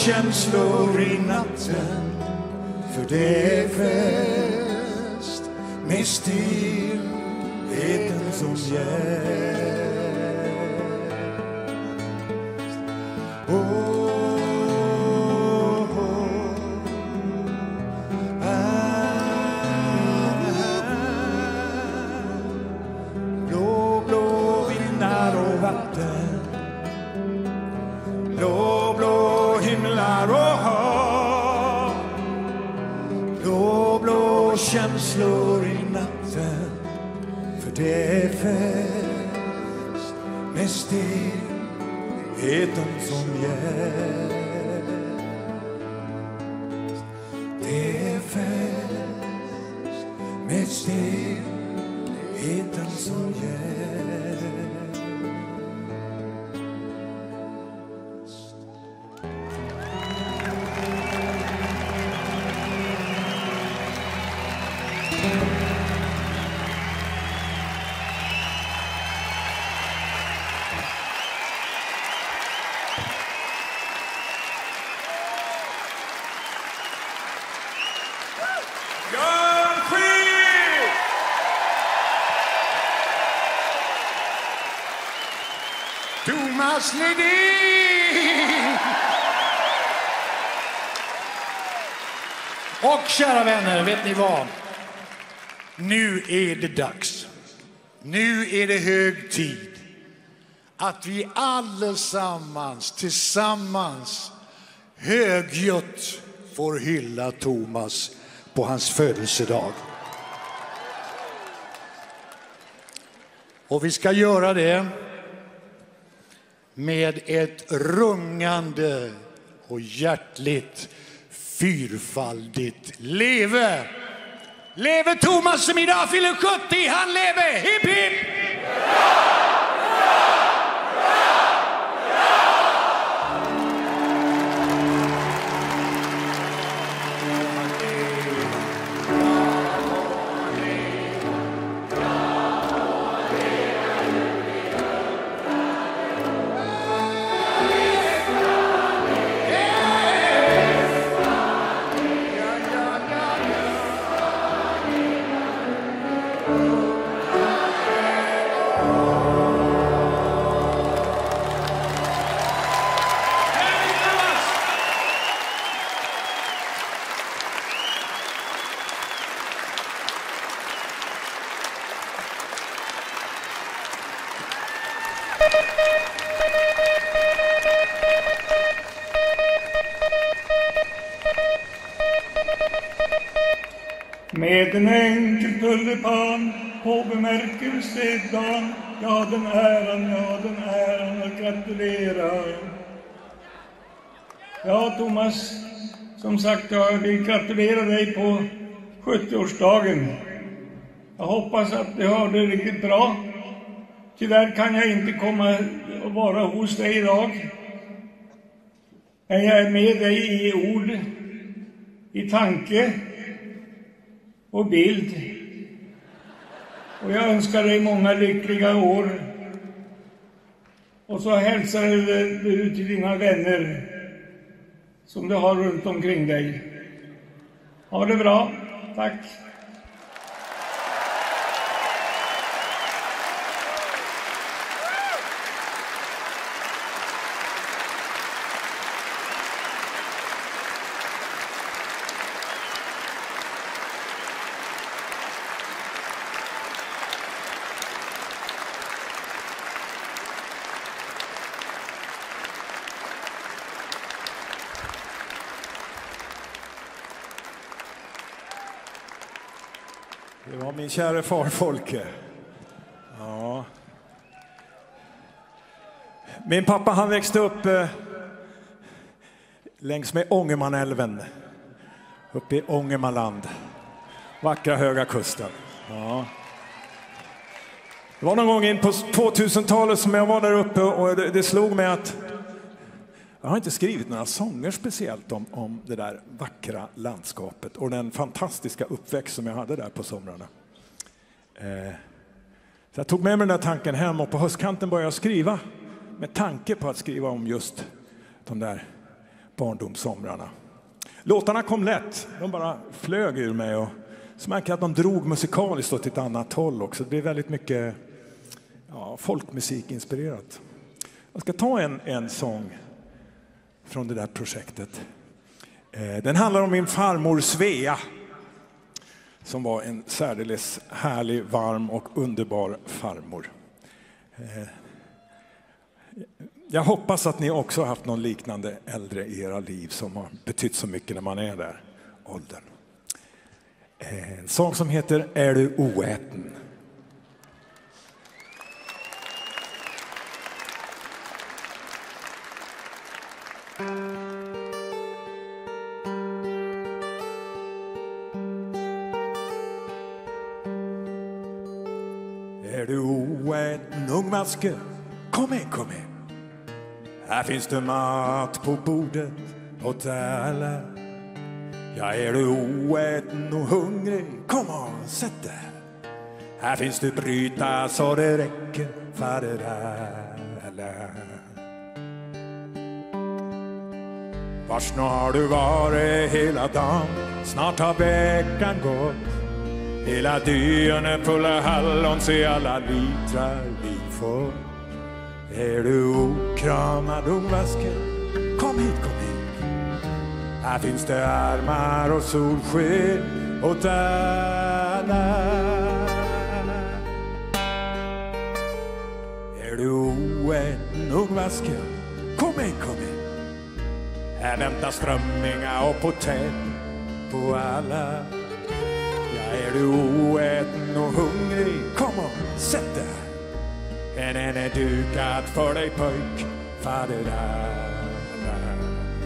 känslor i natten, för det är fest med stillheten som gäst. Blå, blå vindar och vatten, blå, blå himlar och hav, blå, blå känslor i natten, för det är fest med stillheten som gäst. Det är fest med stillheten som gäst. Thomas Ledin! Och kära vänner, vet ni vad? Nu är det dags. Nu är det hög tid att vi allesammans tillsammans högljutt får hylla Thomas på hans födelsedag. Och vi ska göra det med ett rungande och hjärtligt fyrfaldigt leve. Leve Thomas som idag fyller 70, han leve, hipp hipp! Med en enkel tulipan på bemärkelsedagen, ja den äran att gratulera. Ja Thomas, som sagt jag vill gratulera dig på 70-årsdagen. Jag hoppas att du har det riktigt bra. Tyvärr kan jag inte komma och vara hos dig idag. Men jag är med dig i ord, i tanke och bild. Och jag önskar dig många lyckliga år. Och så hälsar du till dina vänner som du har runt omkring dig. Ha det bra. Tack. Det var min kära far Folke. Ja. Min pappa han växte upp längs med Ångermanälven. Uppe i Ångermanland. Vackra Höga Kusten. Ja. Det var någon gång in på 2000-talet som jag var där uppe och det slog mig att jag har inte skrivit några sånger speciellt om det där vackra landskapet och den fantastiska uppväxt som jag hade där på somrarna. Så jag tog med mig den där tanken hem och på höstkanten började jag skriva med tanke på att skriva om just de där barndomssomrarna. Låtarna kom lätt, de bara flög ur mig och så märker jag att de drog musikaliskt åt ett annat håll också. Det blir väldigt mycket folkmusikinspirerat. Jag ska ta en sång från det där projektet. Den handlar om min farmor Svea som var en särdeles härlig, varm och underbar farmor. Jag hoppas att ni också har haft någon liknande äldre i era liv som har betytt så mycket när man är där åldern. En sång som heter Är du oäten? Är du oäten, ungmaske? Kom in, kom in. Här finns det mat på bordet åt alla. Ja, är du oäten och hungrig? Kom och sätt dig. Här finns det bryta så det räcker för det alla. Var snart du varit hela dagen? Snart har veckan gått. Hela dyn är full av hallon, se alla litrar vi får. Är du okramad ungvaske? Kom hit, kom hit. Här finns det armar och solsken åt alla. Är du oäten ungvaske? Kom in, kom in. Här väntar strömmingar och potät på alla. Är du oäten och hungrig? Kom och sätt dig. En är dukad för dig pojk, fader där.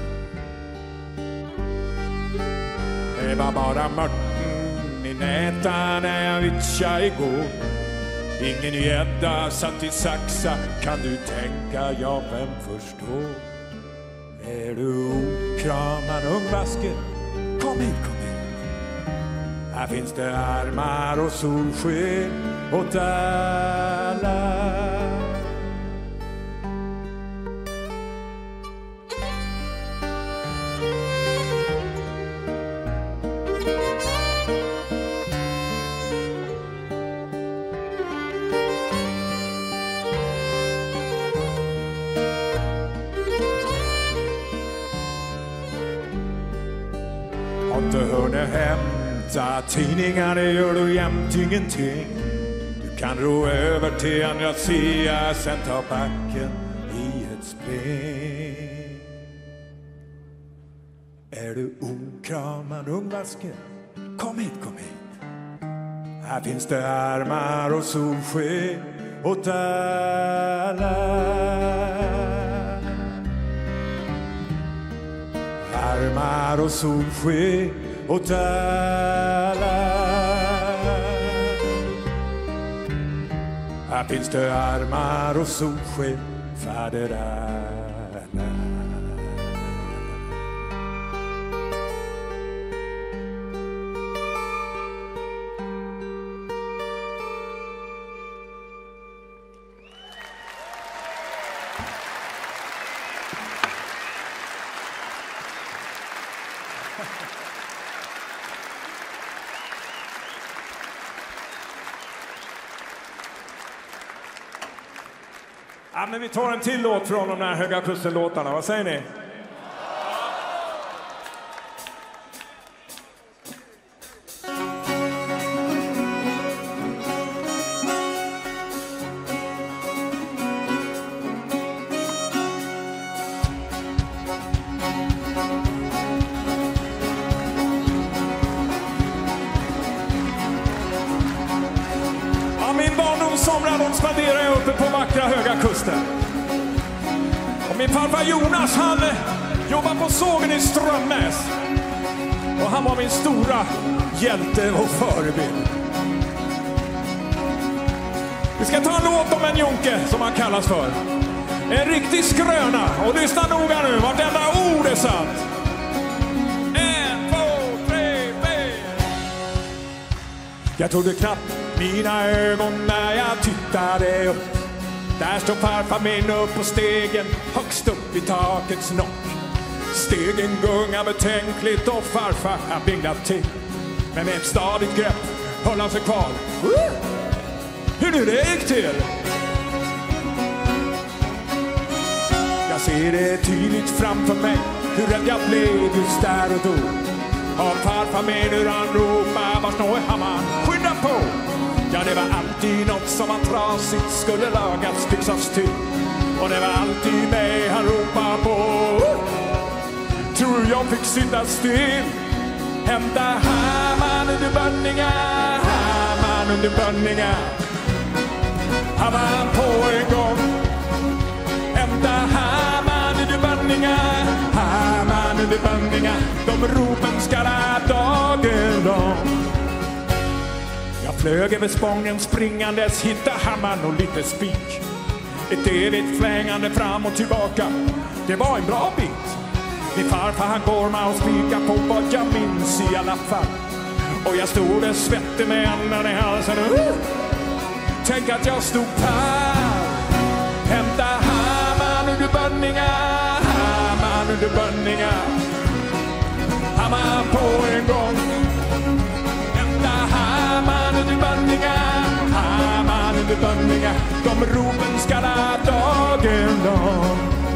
Det var bara mörten i nätan när jag vitcha igår. Ingen gädda satt i saxa, kan du tänka, ja vem förstår? Är du okramad ungvaske? Kom hit, kom hit. Här finns det armar och solsken åt alla. Har inte hunnit hem. Tidningar, det gör du jämt ingenting. Du kan ro över till andra sidan, sen ta backen i ett spring. Är du okramad ungvaske? Kom hit, kom hit. Här finns det armar och solsken åt alla. Armar och solsken åt alla. Här finns det armar och solsken, fader alla. Ja, men vi tar en till låt från de här Höga Kusten-låtarna. Vad säger ni? De spenderar jag uppe på vackra Höga Kusten. Och min farfar Jonas, han jobbar på sågen i Strömnäs. Och han var min stora hjälte och förebild. Vi ska ta en låt om en jonke som han kallas för. En riktig skröna. Och lyssna noga nu, vartenda ord är sant. 1, 2, 3, 4. Jag trodde knappt mina ögon när jag tittade upp. Där stod farfar min upp på stegen, högst upp i takets nock. Stegen gungar betänkligt och farfar han vinglar till. Men med ett stadigt grepp höll han sig kvar. Hur nu det gick till? Jag ser det tydligt framför mig hur rädd jag blev just där och då. Har farfar med hur han ropar, var snår hammaren, skynda på! Ja, det var alltid något som var trasigt, skulle lagas, fixas till. Och det var alltid mig han ropar på. Tror jag fick sitta still. Hämta hammaren under Bönninga, hammaren under Bönninga. Hammaren på en gång. Hämta hammaren under Bönninga, hammaren under Bönninga. De ropen skalla dagen lång. Jag flög över Spången springandes, hitta hammaren och lite spik. Ett evigt flängande fram och tillbaka, det var en bra bit. Min farfar han gormar och spikar på vad jag minns i alla fall. Och jag stod och svette med andan i halsen. Tänk att jag stod här. Hämta hammaren under Bönninga, hammaren under Bönninga. Hammaren på en gång. Hämta hammaren under Bönninga, hammaren under Bönninga. De ropen skalla dagen lång.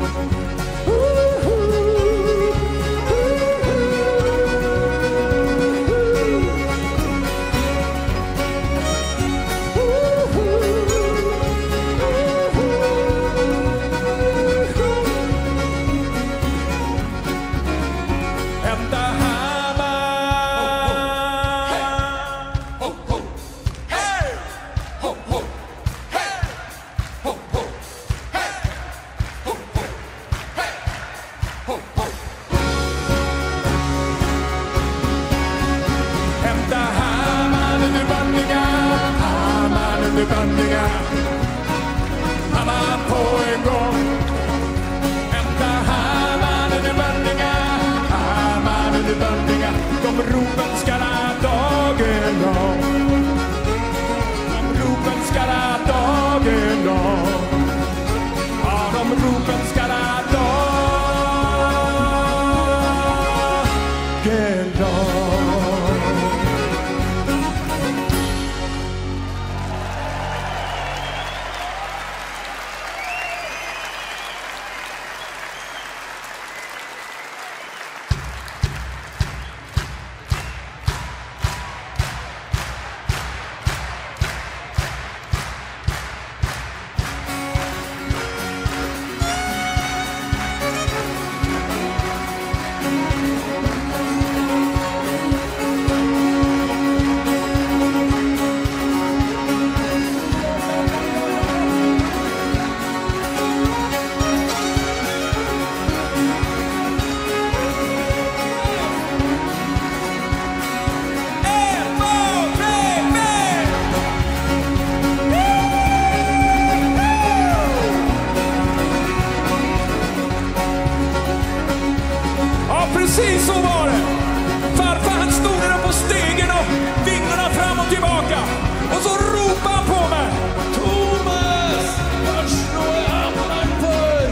Precis så var det. Farfar han stod där på stegen och vingarna fram och tillbaka. Och så ropade han på mig. Thomas, vart slår jag hammaren för?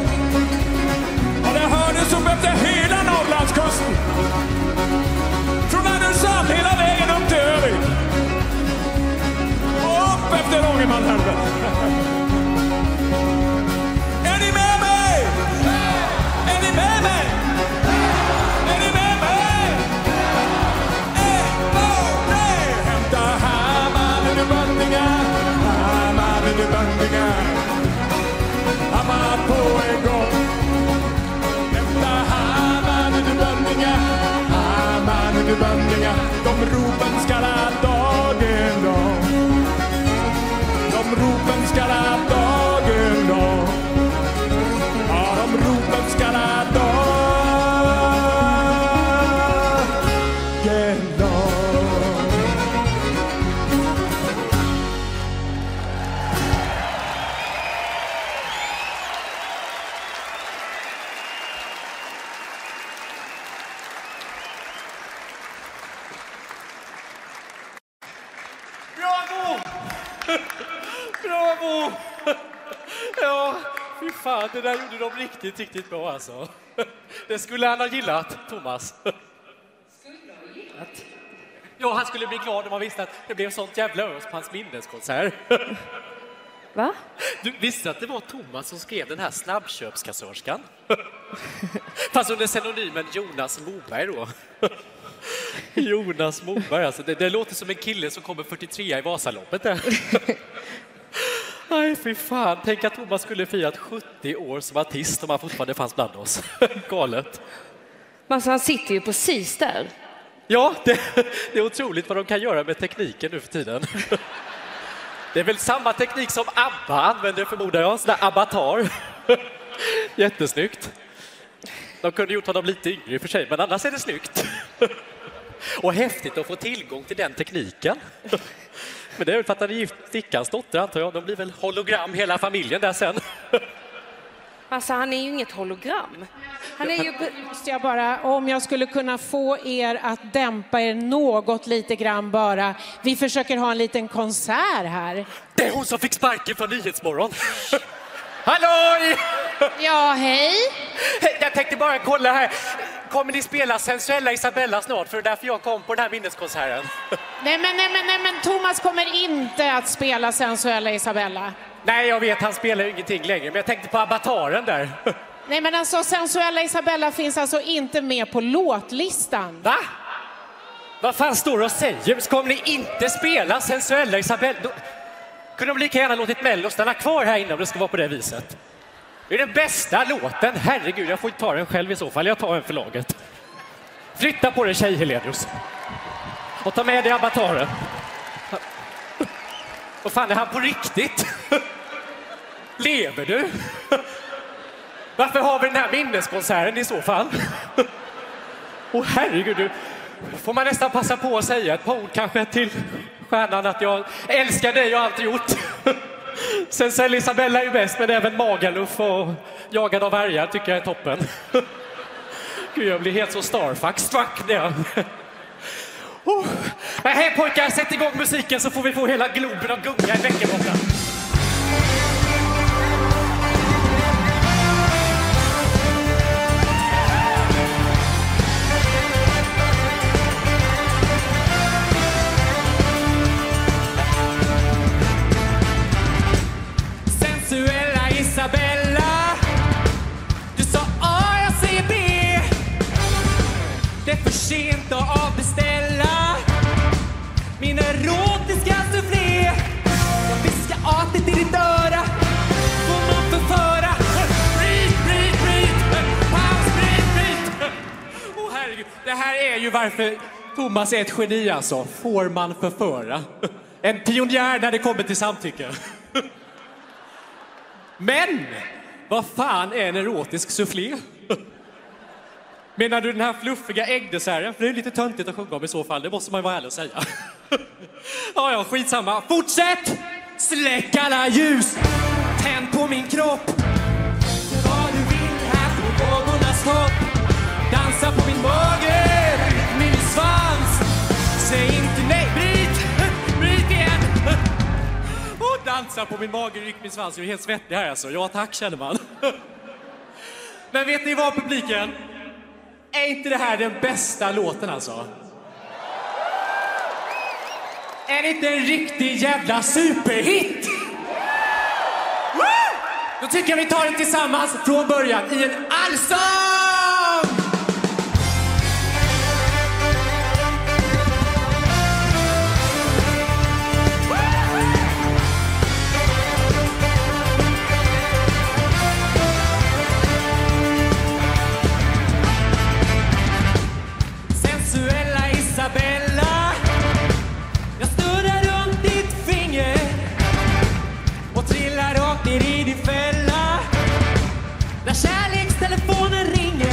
Och det hördes upp efter hela Norrlandskusten. Från Andersand hela vägen upp till Övik. Och upp efter Ångermanälven. Är ni med mig? Är ni med mig? Hammaren på en gång. Hämta hammaren under Bönninga, hammaren under Bönninga. De ropen skalla dagen lång. De ropen skalla dagen lång. Ja, de ropen skalla dagen lång. fy fan, det där gjorde de riktigt, riktigt bra alltså. Det skulle han ha gillat, Thomas. Ja, han skulle bli glad om han visste att det blev sånt jävla ös på hans minneskonsert. Va? Du visste att det var Thomas som skrev den här snabbköpskassörskan? Fast under synonymen Jonas Moberg då. Jonas Moberg, alltså. Det låter som en kille som kommer 43 i Vasaloppet där. Nej, fy fan. Tänk att Thomas skulle firat 70 år som artist om han fortfarande fanns bland oss. Galet. Alltså, han sitter ju precis där. Ja, det är otroligt vad de kan göra med tekniken nu för tiden. Det är väl samma teknik som ABBA använder, förmodar jag. Sån där avatar. Jättesnyggt. De kunde gjort honom lite yngre i och för sig, men annars är det snyggt. Och häftigt att få tillgång till den tekniken. Men det är väl för att han är gift Stickans dotter, antar jag. De blir väl hologram hela familjen där sen. Alltså, han är ju inget hologram. Han är ju... Måste jag bara, om jag skulle kunna få er att dämpa er något lite grann bara. Vi försöker ha en liten konsert här. Det är hon som fick sparken från Nyhetsmorgon. Halloj! Ja, hej. Jag tänkte bara kolla här. Kommer ni spela Sensuella Isabella snart? För det är därför jag kom på den här minneskonserten. Nej men Thomas kommer inte att spela Sensuella Isabella. Nej, jag vet, han spelar ju ingenting längre. Men jag tänkte på avataren där. Nej, men alltså Sensuella Isabella finns alltså inte med på låtlistan. Va? Vad fan står du och säger? Kommer ni inte spela Sensuella Isabella? Då kunde de lika gärna låtit Mello stanna kvar här inne om det ska vara på det viset. Det är den bästa låten. Herregud, jag får inte ta den själv i så fall. Jag tar en för laget. Flytta på dig, tjej Helenius. Och ta med dig avataren. Vad fan, är han på riktigt? Lever du? Varför har vi den här minneskonserten i så fall? Herregud, du. Får man nästan passa på att säga ett par ord kanske till stjärnan att jag älskar dig och allt gjort. Sen Isabella är ju bäst, men även Magaluf och Jagad av vargar tycker jag är toppen. Gud, jag blir helt så struck där. Hej pojkar, sätt igång musiken så får vi få hela Globen att gunga en vecka borta. Sensuella Isabella, du sa A, jag säger B. Det är för sent att avbeställa min erotiska soufflé. Jag viskar artigt i ditt öra, får man förföra. Bryt, paus, bryt. Åh herregud, det här är ju varför Thomas är ett geni alltså. Får man förföra. En pionjär när det kommer till samtycke. Men, vad fan är en erotisk soufflé? Menar du den här fluffiga äggdesserten? För det är lite töntigt att sjunga om i så fall, det måste man ju vara ärlig och säga. Ja, skitsamma. Fortsätt! Släck alla ljus! Tänd på min kropp! Vad du vill här på vågornas topp. Dansa på min mage, min svans. Säg inte nej, bryt igen! Och dansa på min mage, ryck min svans. Jag är helt svettig här alltså. Ja, tack känner man. Men vet ni vad, publiken? Är inte det här den bästa låten alltså? Är det inte en riktig jävla superhit? Då tycker jag vi tar den tillsammans från början i en allsång! Sensuella Isabella, jag snurrar runt ditt finger och trillar rakt ner i din fälla. När kärlekstelefonen ringer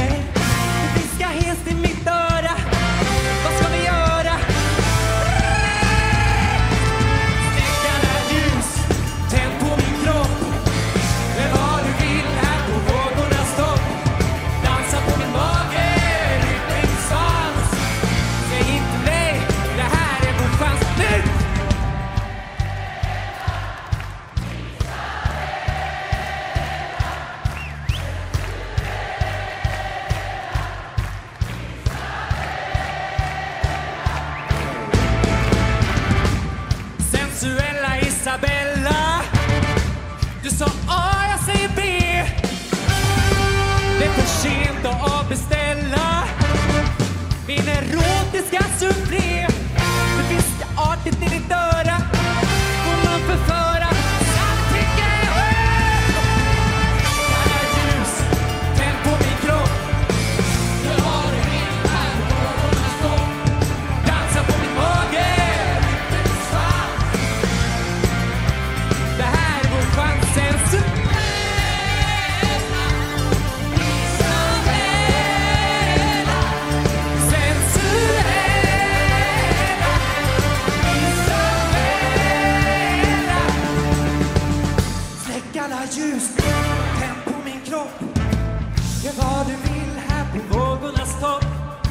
soufflé. Det viskar artigt i ditt öra. Får man förföra samtycke. Kalla ljus, tänd på min kropp. Jag har det helt här på morgonens topp. Dansa på min mage. Det här är vår chans. Ljus, tänd på min kropp. Gör vad du vill här på vågornas topp.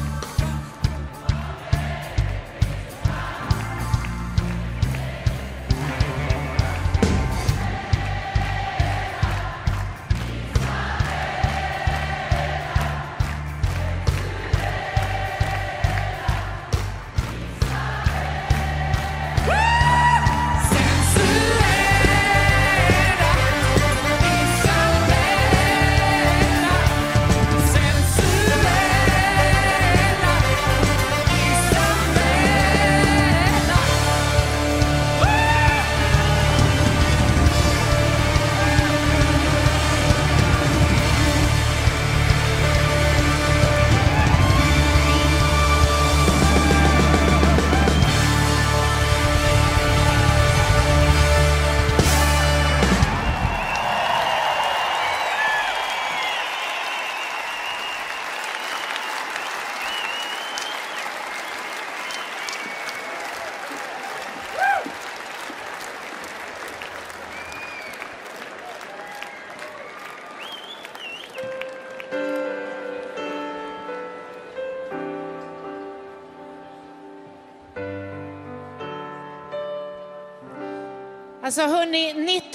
Alltså hörni,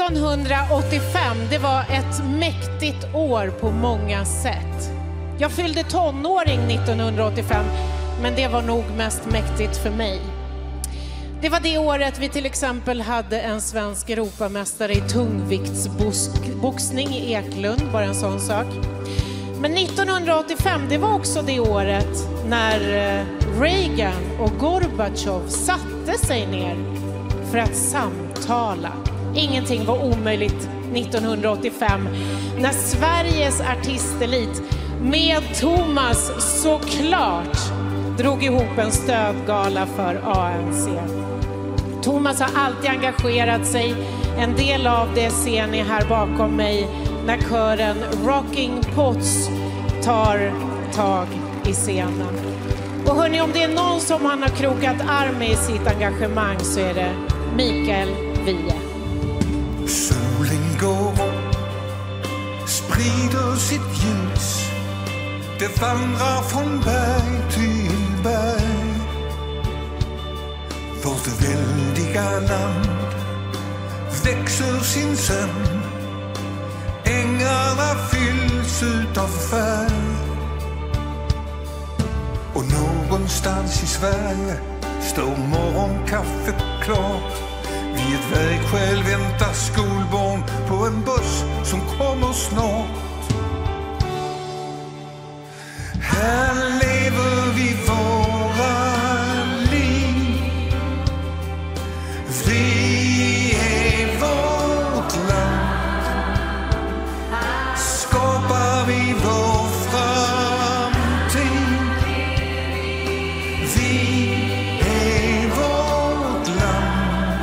1985, det var ett mäktigt år på många sätt. Jag fyllde tonåring 1985, men det var nog mest mäktigt för mig. Det var det året vi till exempel hade en svensk Europamästare i tungviktsboxning i Eklund, bara en sån sak. Men 1985, det var också det året när Reagan och Gorbachev satte sig ner för att samtala. Ingenting var omöjligt 1985 när Sveriges artistelit med Thomas såklart drog ihop en stödgala för ANC. Thomas har alltid engagerat sig. En del av det ser ni här bakom mig när kören Rocking Pots tar tag i scenen. Och hörni, om det är någon som han har krokat arm med i sitt engagemang så är det Mikael Wiehe. Solen går upp, sprider sitt ljus. Det vandrar från berg till berg. Vårt väldiga land växer sin sömn. Ängarna fylls utav färg. Och någonstans i Sverige står morgonkaffet klart. Vid ett vägskäl väntar skolbarn på en buss som kommer snart. Här lever vi våra liv. Vi är vårt land. Skapar vi vår framtid. Vi är vårt land.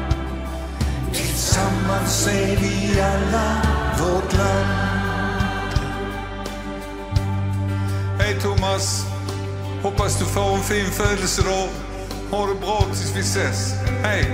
Tillsammans är vi alla vårt land. Hej Thomas, hoppas du får en fin födelsedag. Ha det bra tills vi ses. Hej!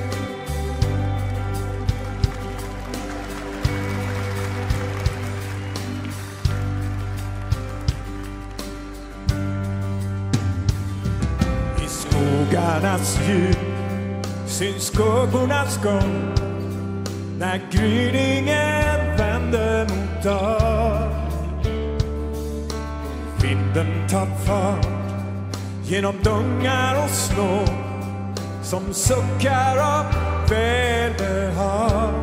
I skogarnas djup syns skuggornas gång. När gryningen vänder mot dag. Vinden tar fart genom dungar och snå som suckar av välbehag.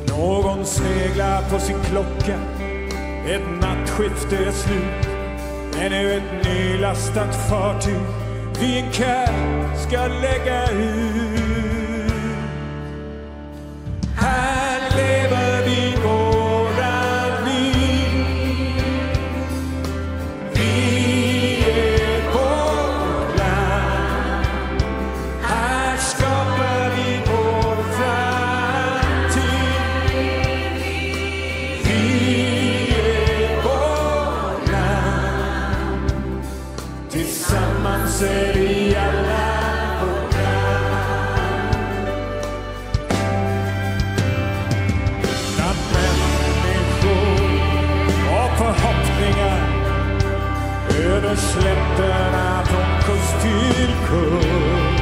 Någon sneglar på sin klocka. Ett nattskifte är slut. Ännu ett nylastat fartyg vid en kaj ska lägga ut. Här lever vi våra liv. Vi är vårt land. Här skapar vi vår framtid. Vi är vårt land. Tillsammans är vi alla vårt land. Människor och förhoppningar över slätterna från kust till kust.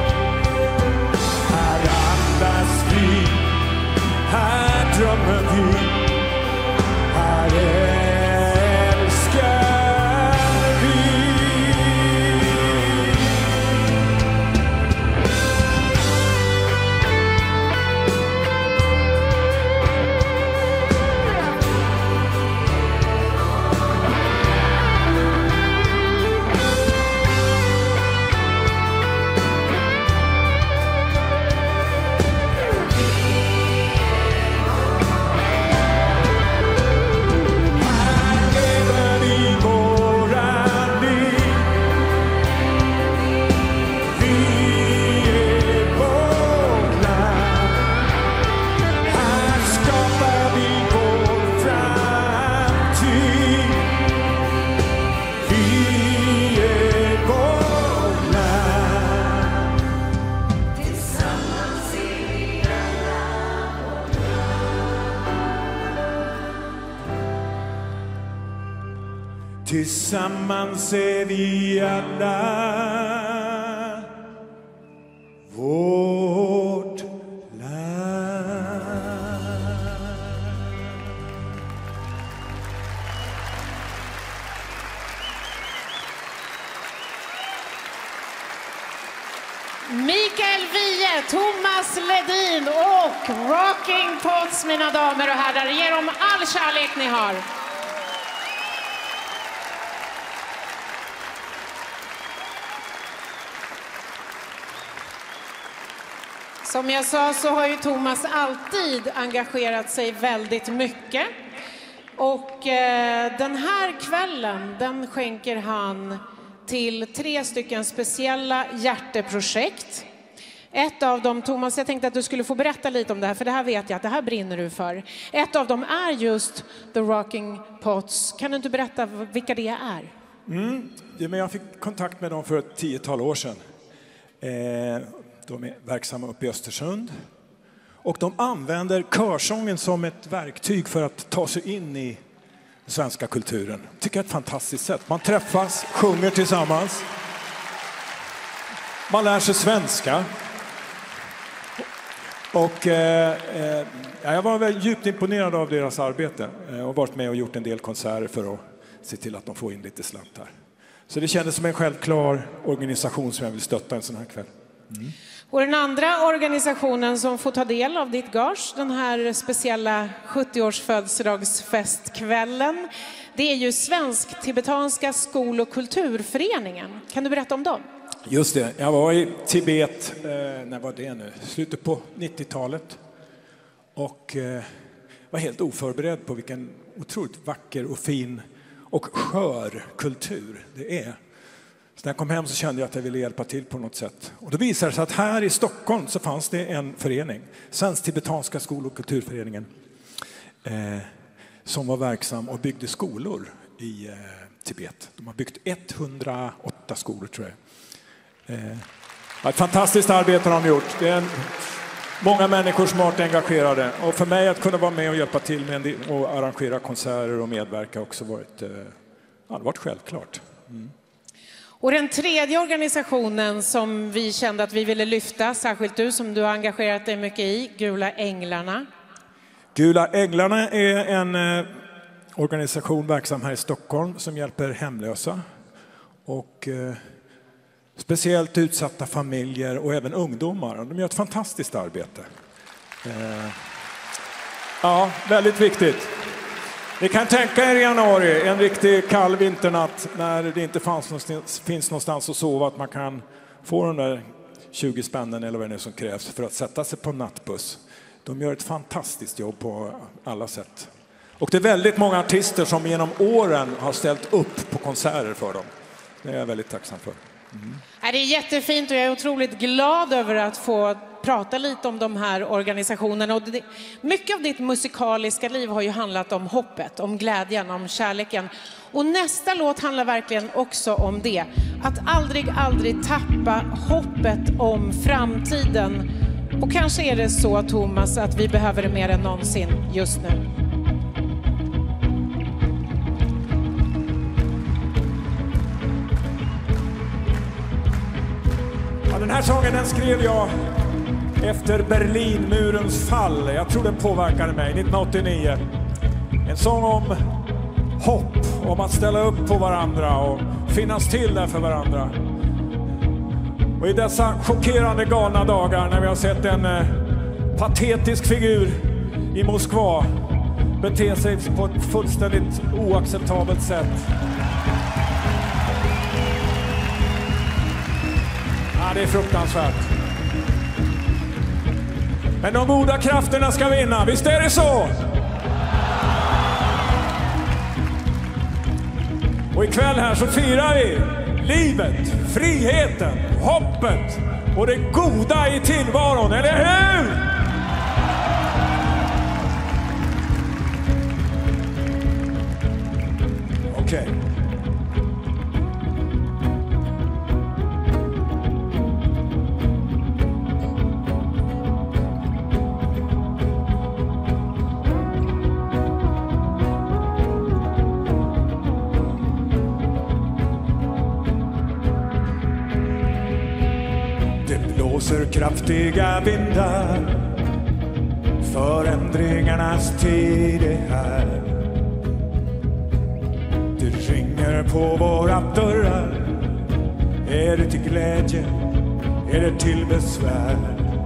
Här andas vi, här drömmer vi, här älskar vi. Tillsammans är vi alla vårt land. Mikael Wiehe, Thomas Ledin och Rocking Pots, mina damer och herrar. Ge dem all kärlek ni har. Som jag sa så har ju Thomas alltid engagerat sig väldigt mycket. Och den här kvällen, den skänker han till 3 stycken speciella hjärteprojekt. Ett av dem, Thomas, jag tänkte att du skulle få berätta lite om det här, för det här vet jag att det här brinner du för. Ett av dem är just The Rocking Pots. Kan du inte berätta vilka det är? Ja, men jag fick kontakt med dem för ett 10-tal år sedan. De är verksamma uppe i Östersund. Och de använder körsången som ett verktyg för att ta sig in i den svenska kulturen. Jag tycker det är ett fantastiskt sätt. Man träffas, sjunger tillsammans. Man lär sig svenska. Och jag var väldigt djupt imponerad av deras arbete. Och varit med och gjort en del konserter för att se till att de får in lite slant här. Så det kändes som en självklar organisation som jag vill stötta en sån här kväll. Och den andra organisationen som får ta del av ditt gage, den här speciella 70-års födelsedagsfestkvällen, det är ju Svensk-tibetanska skol- och kulturföreningen. Kan du berätta om dem? Just det, jag var i Tibet, när var det nu? Slutet på 90-talet. Och var helt oförberedd på vilken otroligt vacker och fin och skör kultur det är. Så när jag kom hem så kände jag att jag ville hjälpa till på något sätt. Och då visade det sig att här i Stockholm så fanns det en förening, Svensk-tibetanska skol- och kulturföreningen, som var verksam och byggde skolor i Tibet. De har byggt 108 skolor, tror jag. Ett fantastiskt arbete har de gjort. Det är många människor som har varit engagerade. Och för mig att kunna vara med och hjälpa till med och arrangera konserter och medverka också varit självklart. Och den tredje organisationen som vi kände att vi ville lyfta, särskilt du som du har engagerat dig mycket i, Gula Änglarna. Gula Änglarna är en organisation verksam här i Stockholm som hjälper hemlösa och speciellt utsatta familjer och även ungdomar. De gör ett fantastiskt arbete. Ja, väldigt viktigt. Ni kan tänka er i januari, en riktig kall vinternatt när det inte finns någonstans att sova, att man kan få de där 20 spännen eller vad det är som krävs för att sätta sig på en nattbuss. De gör ett fantastiskt jobb på alla sätt. Och det är väldigt många artister som genom åren har ställt upp på konserter för dem. Det är jag väldigt tacksam för. Mm. Det är jättefint och jag är otroligt glad över att få prata lite om de här organisationerna. Och mycket av ditt musikaliska liv har ju handlat om hoppet, om glädjen, om kärleken. Och nästa låt handlar verkligen också om det. Att aldrig tappa hoppet om framtiden. Och kanske är det så, Thomas, att vi behöver det mer än någonsin just nu. Ja, den här sången den skrev jag efter Berlinmurens fall. Jag tror den påverkade mig 1989. En sång om hopp, om att ställa upp på varandra och finnas till där för varandra. Och i dessa chockerande galna dagar när vi har sett en patetisk figur i Moskva bete sig på ett fullständigt oacceptabelt sätt. Ja, det är fruktansvärt. Men de goda krafterna ska vinna, visst är det så? Och ikväll här så firar vi livet, friheten, hoppet och det goda i tillvaron, eller hur? Okej. Kraftiga vindar, förändringarnas tid är här. Det ringer på våra dörrar. Är det till glädje? Är det till besvär?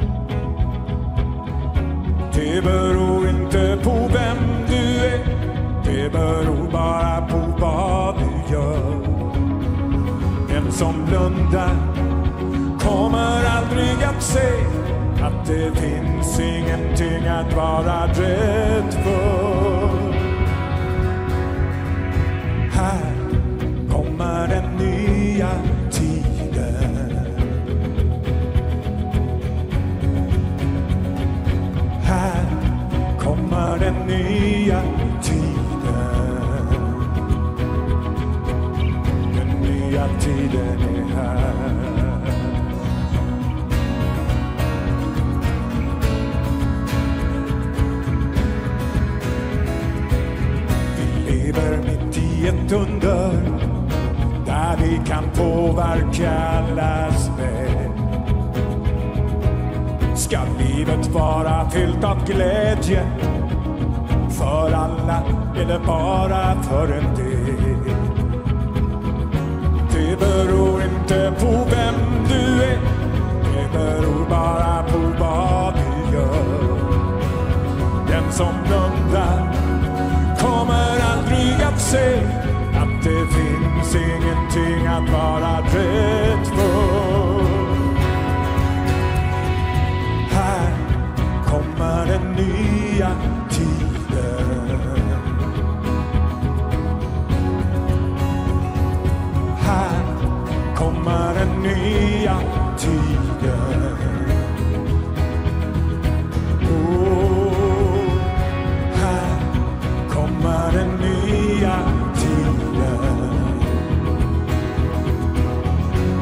Det beror inte på vem du är. Det beror bara på vad du gör. Den som blundar kommer aldrig att se att det finns ingenting att vara rädd för. Här kommer den nya tiden. Här kommer den nya tiden. Den nya tiden är här. Ett under där vi kan påverka allas väg. Ska livet vara fyllt av glädje för alla eller bara för en del? Det beror inte på vem du är. Det beror bara på vad du gör. Den som blundar kommer aldrig att se att det finns ingenting att vara rädd för. Här kommer den nya tiden. Här kommer den nya tiden. Den nya tiden.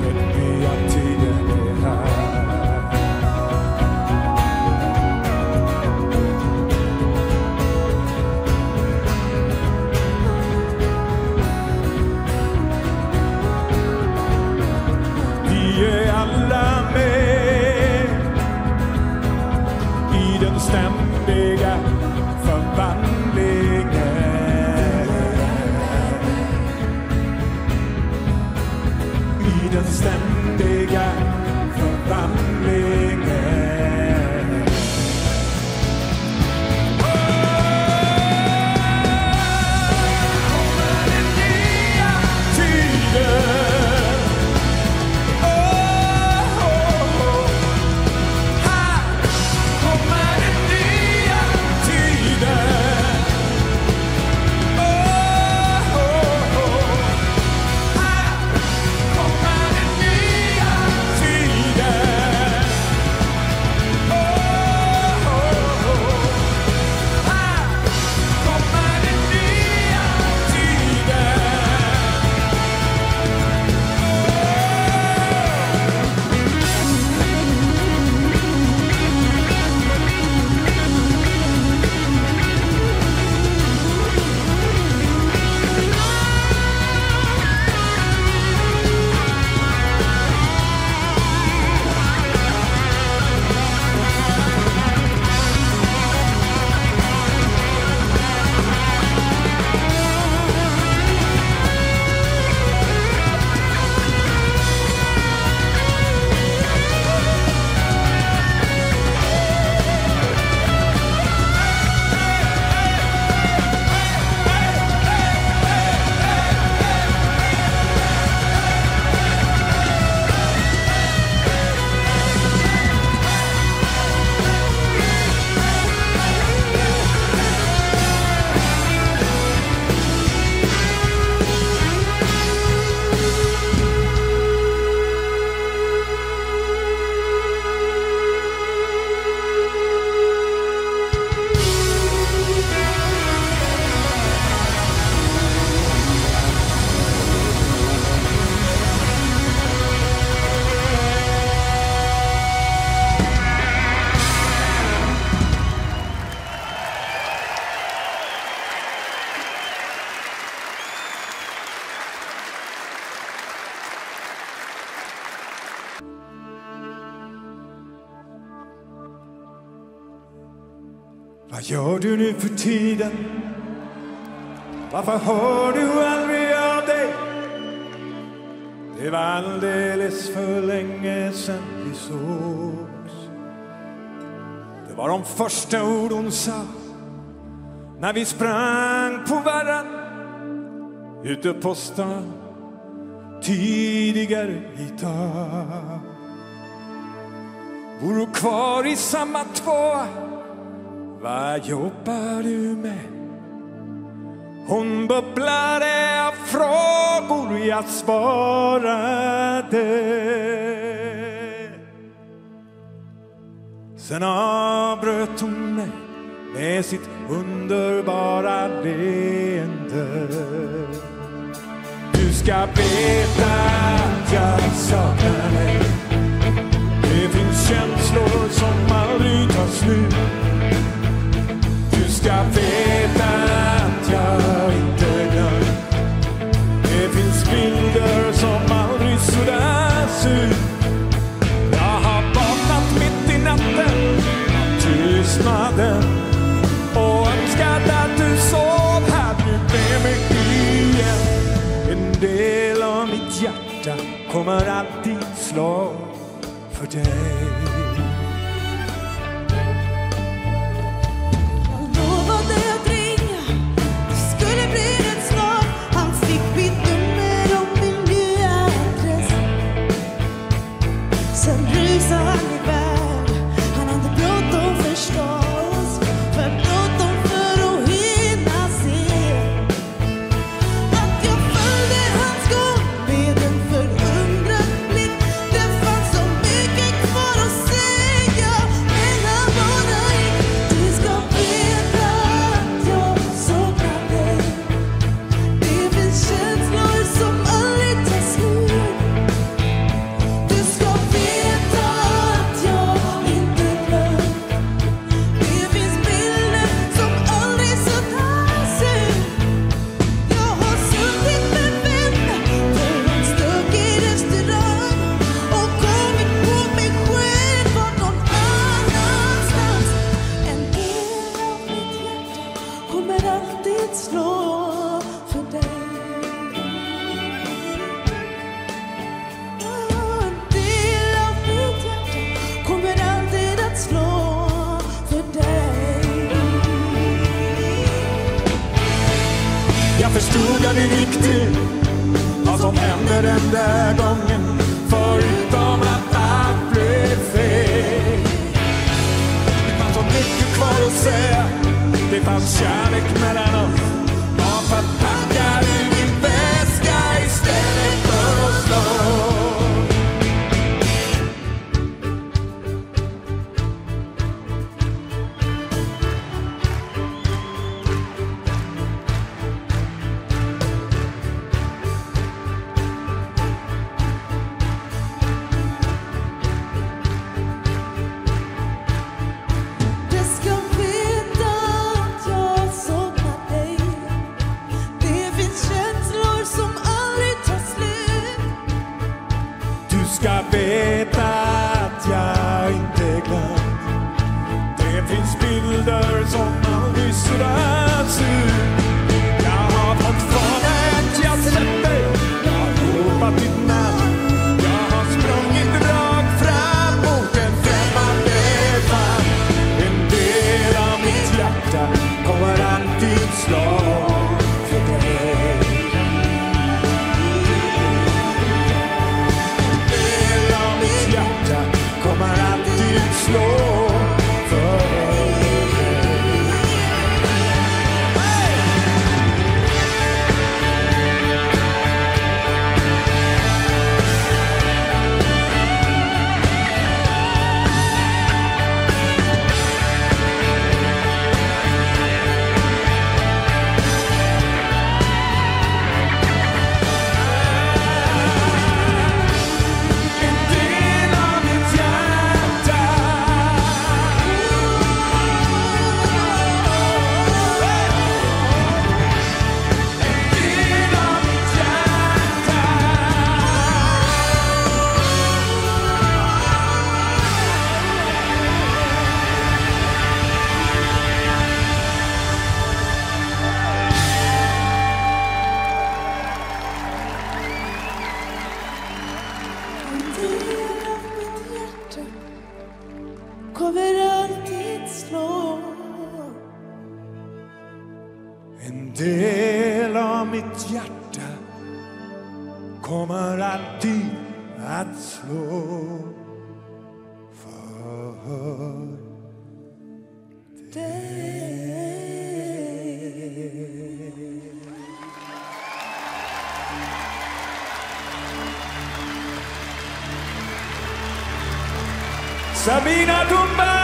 gör du nu för tiden? Varför hör du aldrig av dig? Det var alldeles för länge sedan vi sågs. Det var de första ord hon sa när vi sprang på varann ute på stan tidigare idag. Bor du kvar i samma tvåa? Vad jobbar du med? Hon bubblade av frågor, jag svarade. Sen avbröt hon mig med sitt underbara leende. Du ska veta att jag saknar dig. Det finns känslor som aldrig tar slut. Du ska veta att jag inte glömt. Det finns bilder som aldrig suddas ut. Jag har vaknat mitt i natten av tystnaden och önskat att du sov här bredvid mig igen. En del av mitt hjärta kommer alltid slå för dig. Förstod aldrig riktigt vad som hände den där gången, förutom att allt blev fel. Det fanns så mycket kvar att säga, det fanns kärlek mellan oss. Varför packar du din väska istället för att slå? Ska veta att jag inte glömt. Det finns bilder som aldrig suddas ut. Jag har fått för mig att jag sett dig. Jag har ropat ditt namn. Jag har sprungit rakt fram mot en främmande famn. En del av mitt hjärta kommer alltid slå för dig. Kommer alltid slå för dig. En del av mitt hjärta kommer alltid att slå för dig. Sabina Dumba!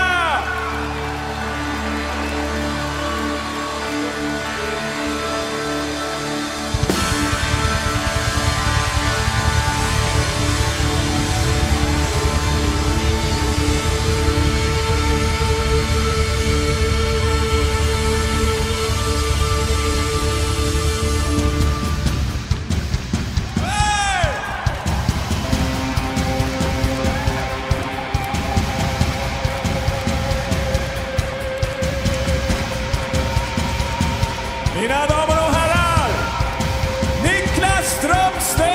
Mina damer och herrar, Niklas Strömstedt!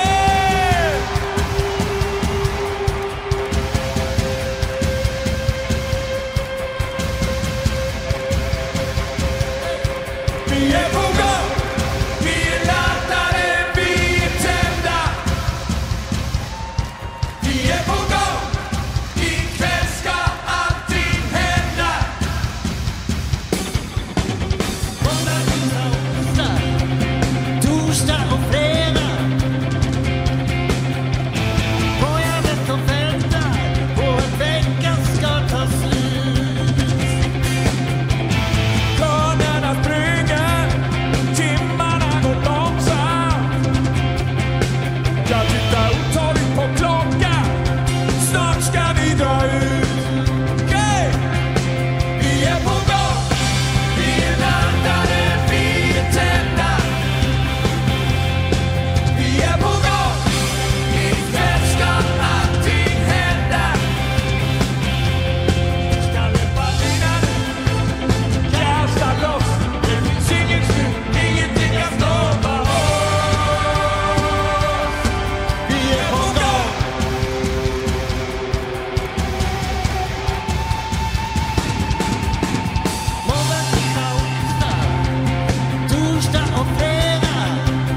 Vi är på gång, vi är laddade, vi är tända. Vi är på gång, ikväll ska allting hända. Torsdag och fredag går jag rätt och väntar på att veckan ska ta slut. Dagarna springer, timmarna går långsamt. Jag tittar otåligt på klockan, snart ska vi dra ut. Okay. Vi är på gång, vi är laddade, vi är tända. Vi är på gång, ikväll ska allting hända. Ska löpa linan ut, kasta loss. Det finns inget slut, ingenting att stoppa oss. Vi är på gång. Måndag, tisdag, onsdag, torsdag och fredag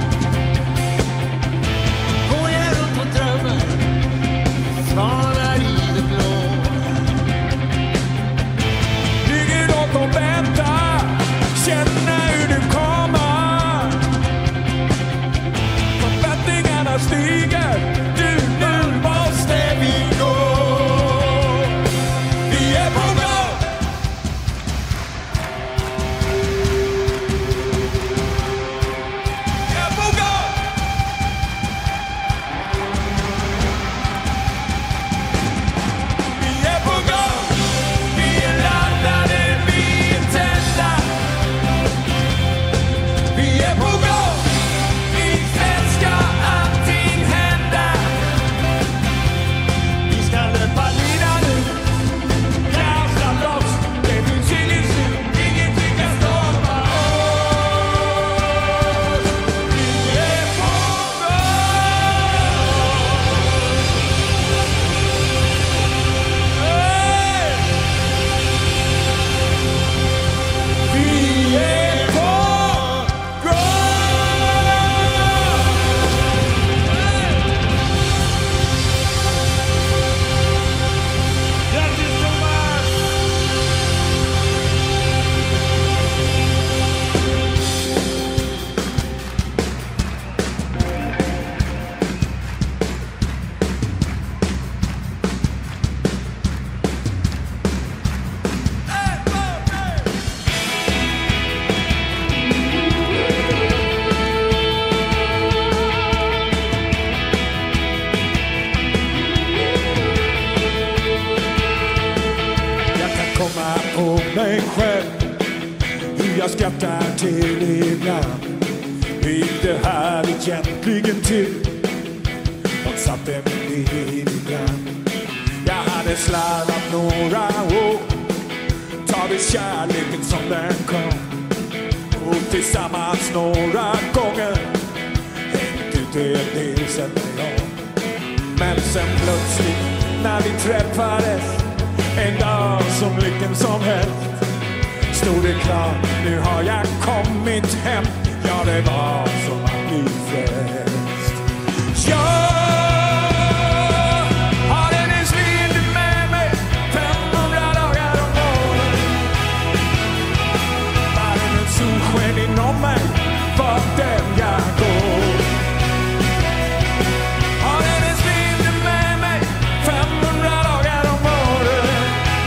går jag runt och drömmer, svanar i det blå. Ligger dock och väntar, känner hur du kommer. Förväntningarna stiger, nu måste vi gå. Vi är på gång. Vi är på gång. Vi är på gång, vi är laddade, vi är tända. Vi är på gång, ikväll ska allting hända. Vi ska löpa linan ut, kasta loss. Det finns inget slut, ingenting kan stoppa oss. Vi är på gång. Vi är på gång. Grattis Thomas! Jag kan komma på mig själv, hur jag skrattar till ibland. Hur gick det här egentligen till? De satte mig in ibland. Jag hade slarvat några år, tagit kärleken som den kom. Och tillsammans några gånger hängt ut en del sen jag. Men sen plötsligt när vi träffades, en dag som vilken som helst, stod det klart, nu har jag kommit hem. Ja, det var som att bli frälst. Jag har en vind med mig 500 dagar om året. Varje solsken inom mig, vart den jag går. Har en vind med mig 500 dagar om året.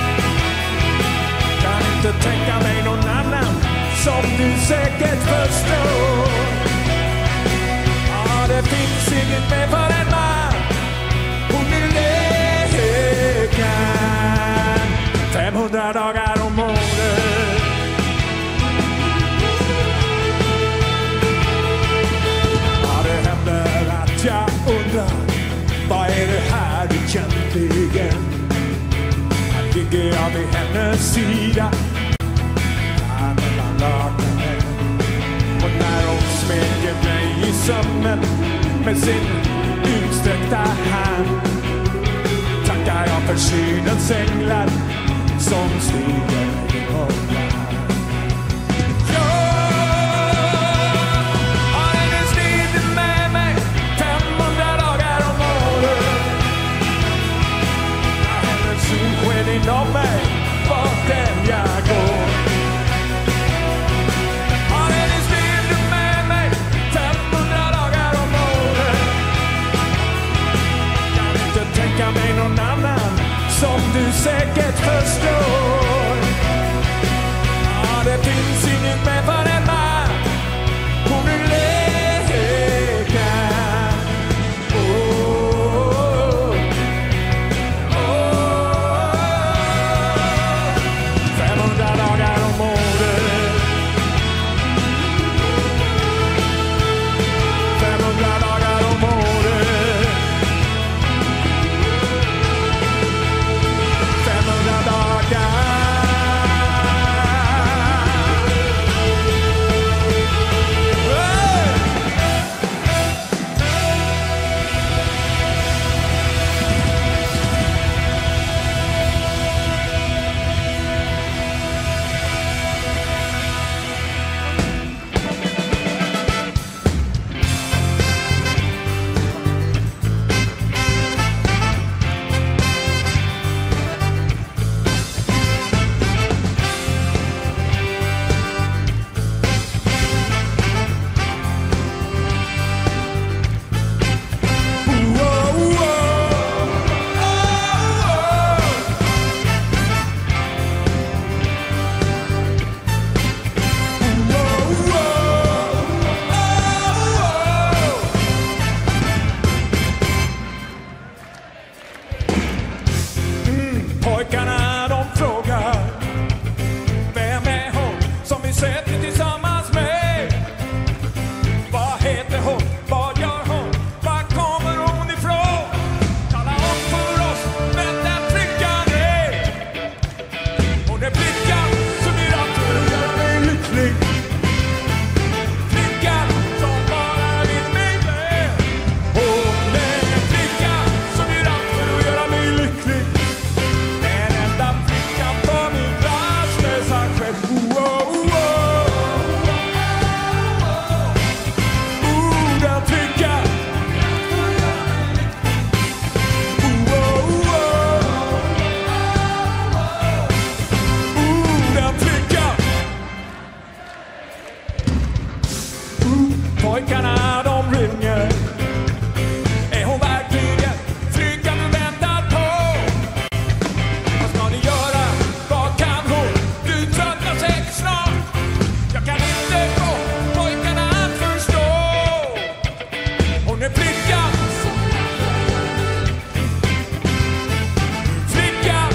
Kan inte tänka mig någon annan som du säkert förstår. Ja, det finns inget mer för en man. Hon är läkaren 500 dagar om året. Ja, det händer att jag undrar, vad är det här egentligen? Här ligger jag vid hennes sida. Och när hon smeker mig i sömnen med sin utsträckta hand, tackar jag för synens änglar som stiger i ögonen. Jag har en strid med mig 500 dagar om året. Jag har en solsken inom mig, vart än jag går. Tänka mig någon annan som du säkert förstår. Ja, det finns inget mer för en man. Hon är läkaren. Oh, oh, 500 dagar om året. 500 dagar om året. 500 dagar. Pojkarna de frågar, vem är hon som vi sätter tillsammans med? Vad heter hon? Vad gör hon? Var kommer hon ifrån? Tala om för oss vem den flickan är. Hon är flickan som gör allt för att göra mig lycklig. Flickan som bara vill mig väl. Hon är flickan som gör allt för att göra mig lycklig. Pojkarna de ringer. Är hon verkligen flickan du väntar på? Vad ska ni göra? Vad kan hon? Du tröttnar säkert snart. Jag kan inte få pojkarna att förstå. Hon är flickan. Flickan.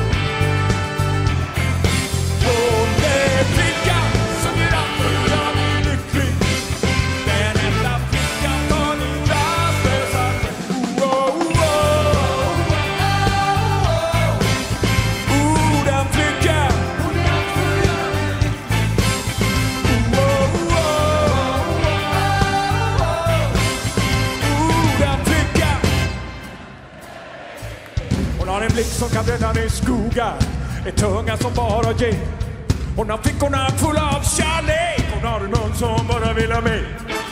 Hon är flickan som gör allt för att göra mig lycklig. Den enda flickan tar ni rastlösa. Den flickan. Den flickan. Hon har en blick som kan bränna ner skogar. Är tunga som bara ger. Hon har fickorna fulla av kärlek. Hon har en mun som bara vill ha mig.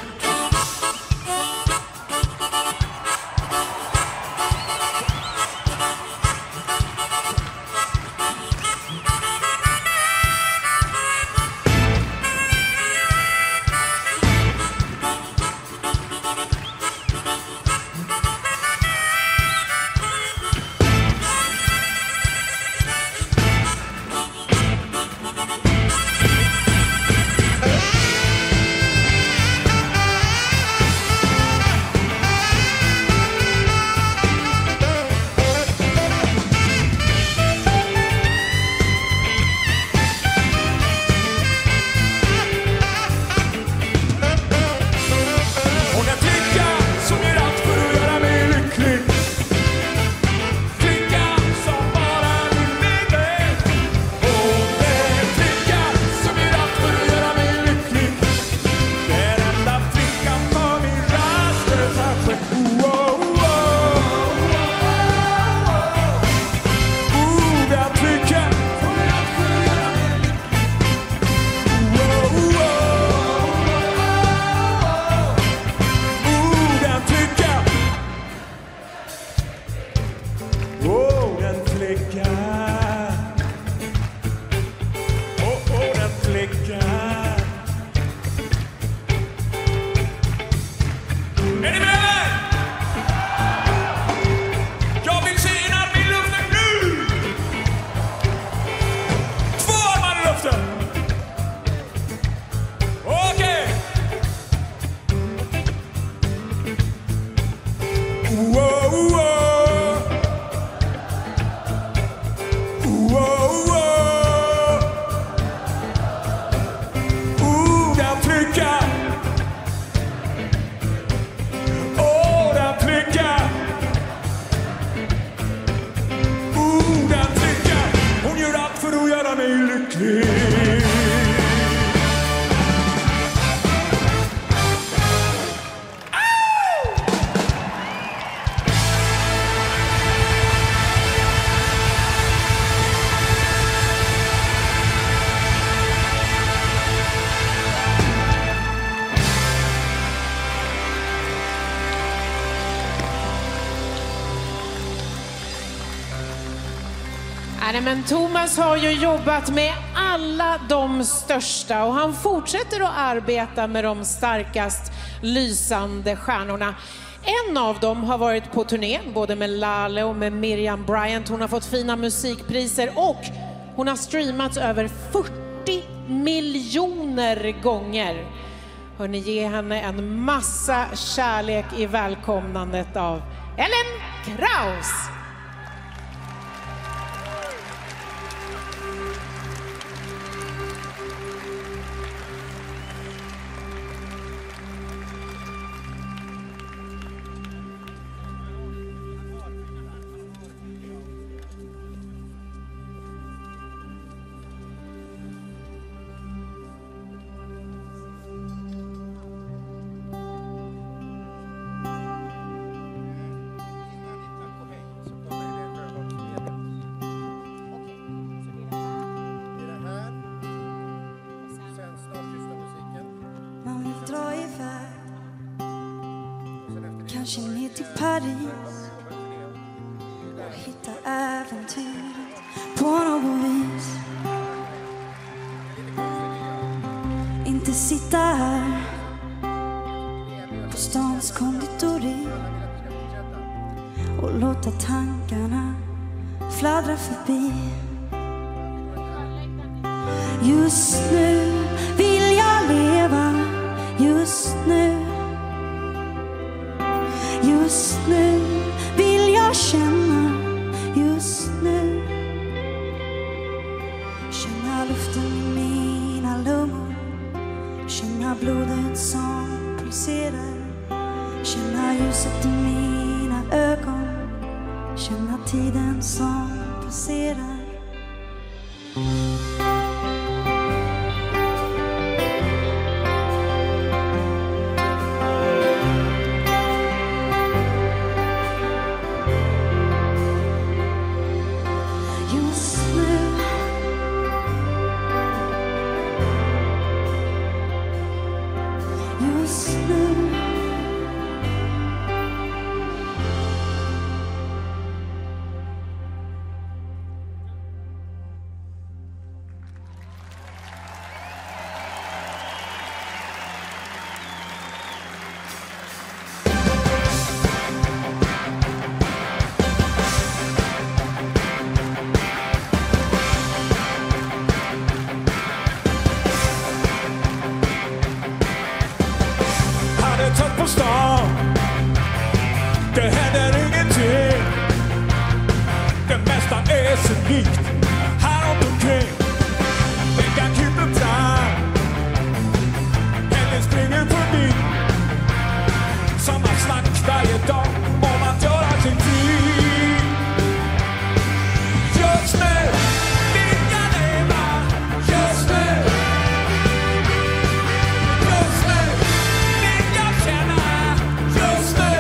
Men Thomas har ju jobbat med alla de största och han fortsätter att arbeta med de starkast lysande stjärnorna. En av dem har varit på turné, både med Lale och med Miriam Bryant. Hon har fått fina musikpriser och hon har streamats över 40 miljoner gånger. Hörrni, ge henne en massa kärlek i välkomnandet av Ellen Krauss. Kanske ner till Paris och hitta äventyret på något vis. Inte sitta här på stans konditori och låta tankarna fladdra förbi. Just nu vill jag leva, just nu. Just nu vill jag känna, just nu. Känna luften i mina lungor, känna blodet som pulserar. Känna ljuset i mina ögon, känna tiden som passerar. just nu. Det händer ingenting. Det mesta är så likt här omkring. Veckan kryper fram. Helgen springer förbi. Samma snack varje dag om att göra sig fri. Just nu vill jag leva. Just nu. Just nu vill jag känna. Just nu.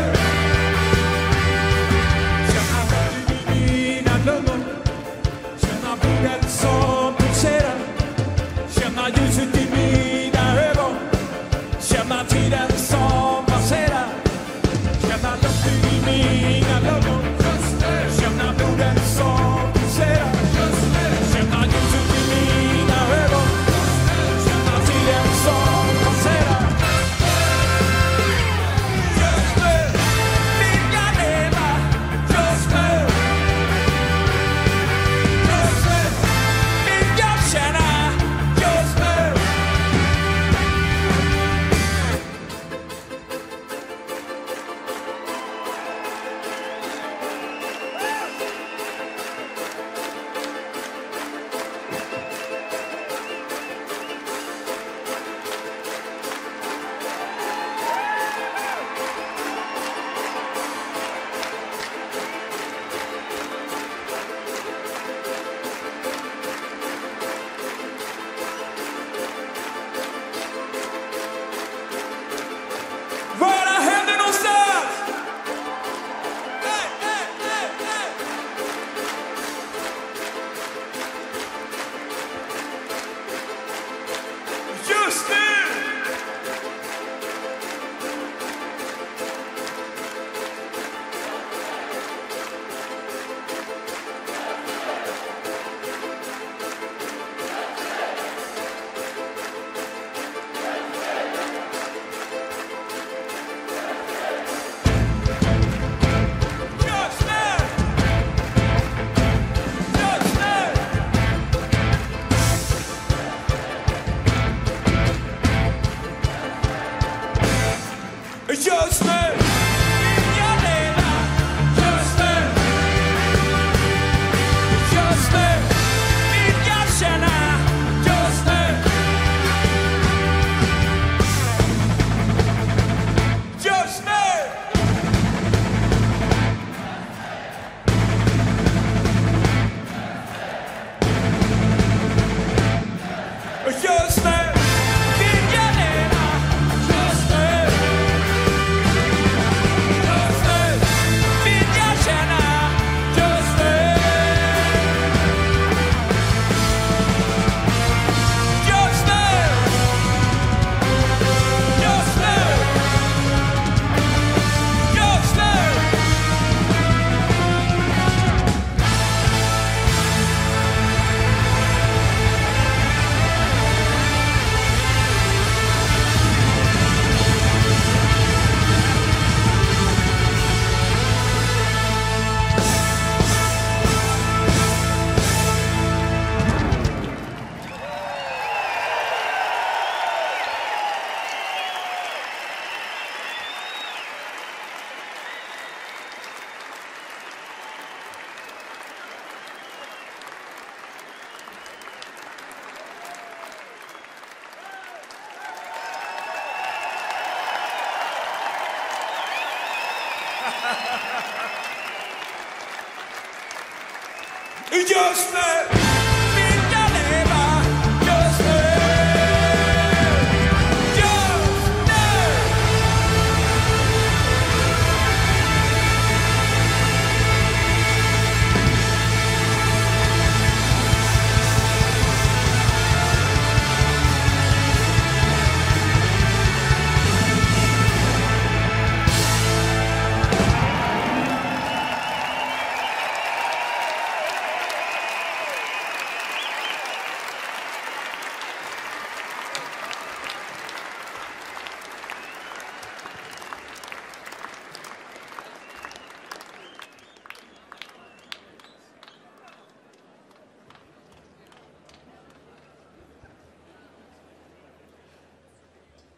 Känna världen i mina lungor. Känna blodet som pulserar. Känna ljuset i mina ögon. Känna tiden som passerar. Känna luften i mina lungor. Känna blodet som pulserar. Känna ljuset i mina ögon. Känna tiden som passerar. Just nu vill jag leva. Just nu. Just nu vill jag känna. Just nu. Var händer någonstans? Just nu! Just nu! Just nu! Just nu vill jag leva. Just nu. Just nu vill jag känna. Just nu. Just nu. Just nu vill jag leva. Just nu. Just nu vill jag känna. Just nu. Just nu. Just nu. Just nu. Just nu vill jag leva. Just nu. Just nu.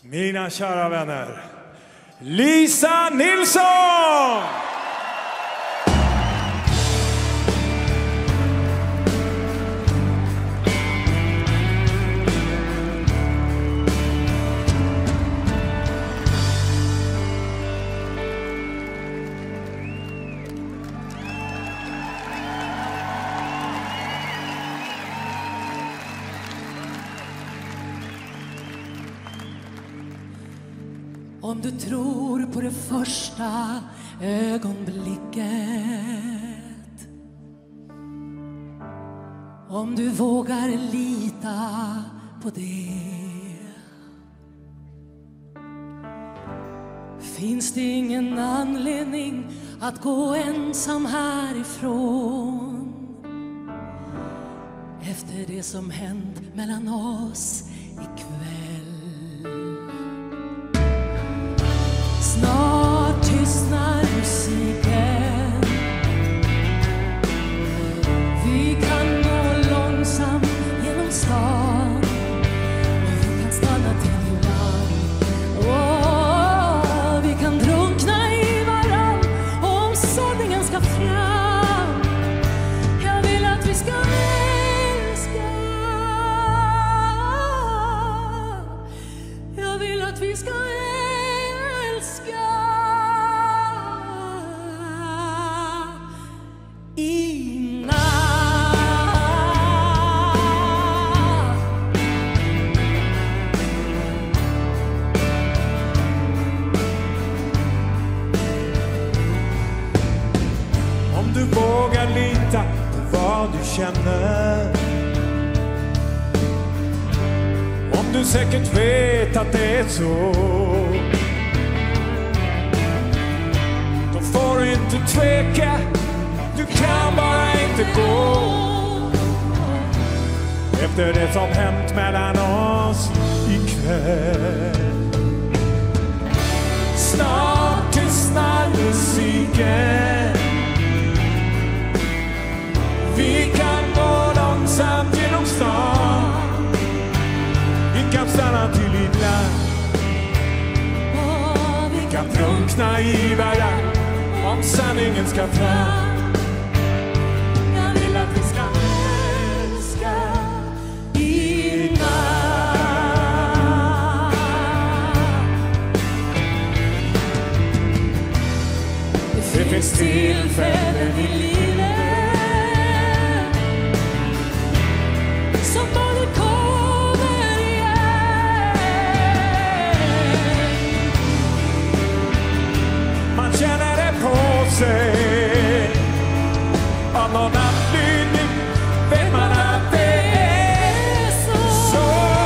Mina kära vänner, Lisa Nilsson! Om du tror på det första ögonblicket, om du vågar lita på det, finns det ingen anledning att gå ensam härifrån. Efter det som hänt mellan oss ikväll. Snart tystnar musiken. Vi kan gå långsamt genom stan, och vi kan stanna till ibland. Vi kan drunkna i varann om sanningen ska fram. Jag vill att vi ska älska. Jag vill att vi ska älska. Om du vågar lita på vad du känner, om du säkert vet att det är så, då får du inte tveka. Du kan bara inte gå efter det som hänt mellan oss ikväll. Snart tystnar musiken. Vi kan gå långsamt genom stan. Vi kan stanna till ibland. Vi kan drunkna i varann om sanningen ska fram. Jag vill att vi ska älska i natt. Det finns tillfällen i livet som bara kommer igen. Man känner det på sig. Av någon anledning vet man att det är så.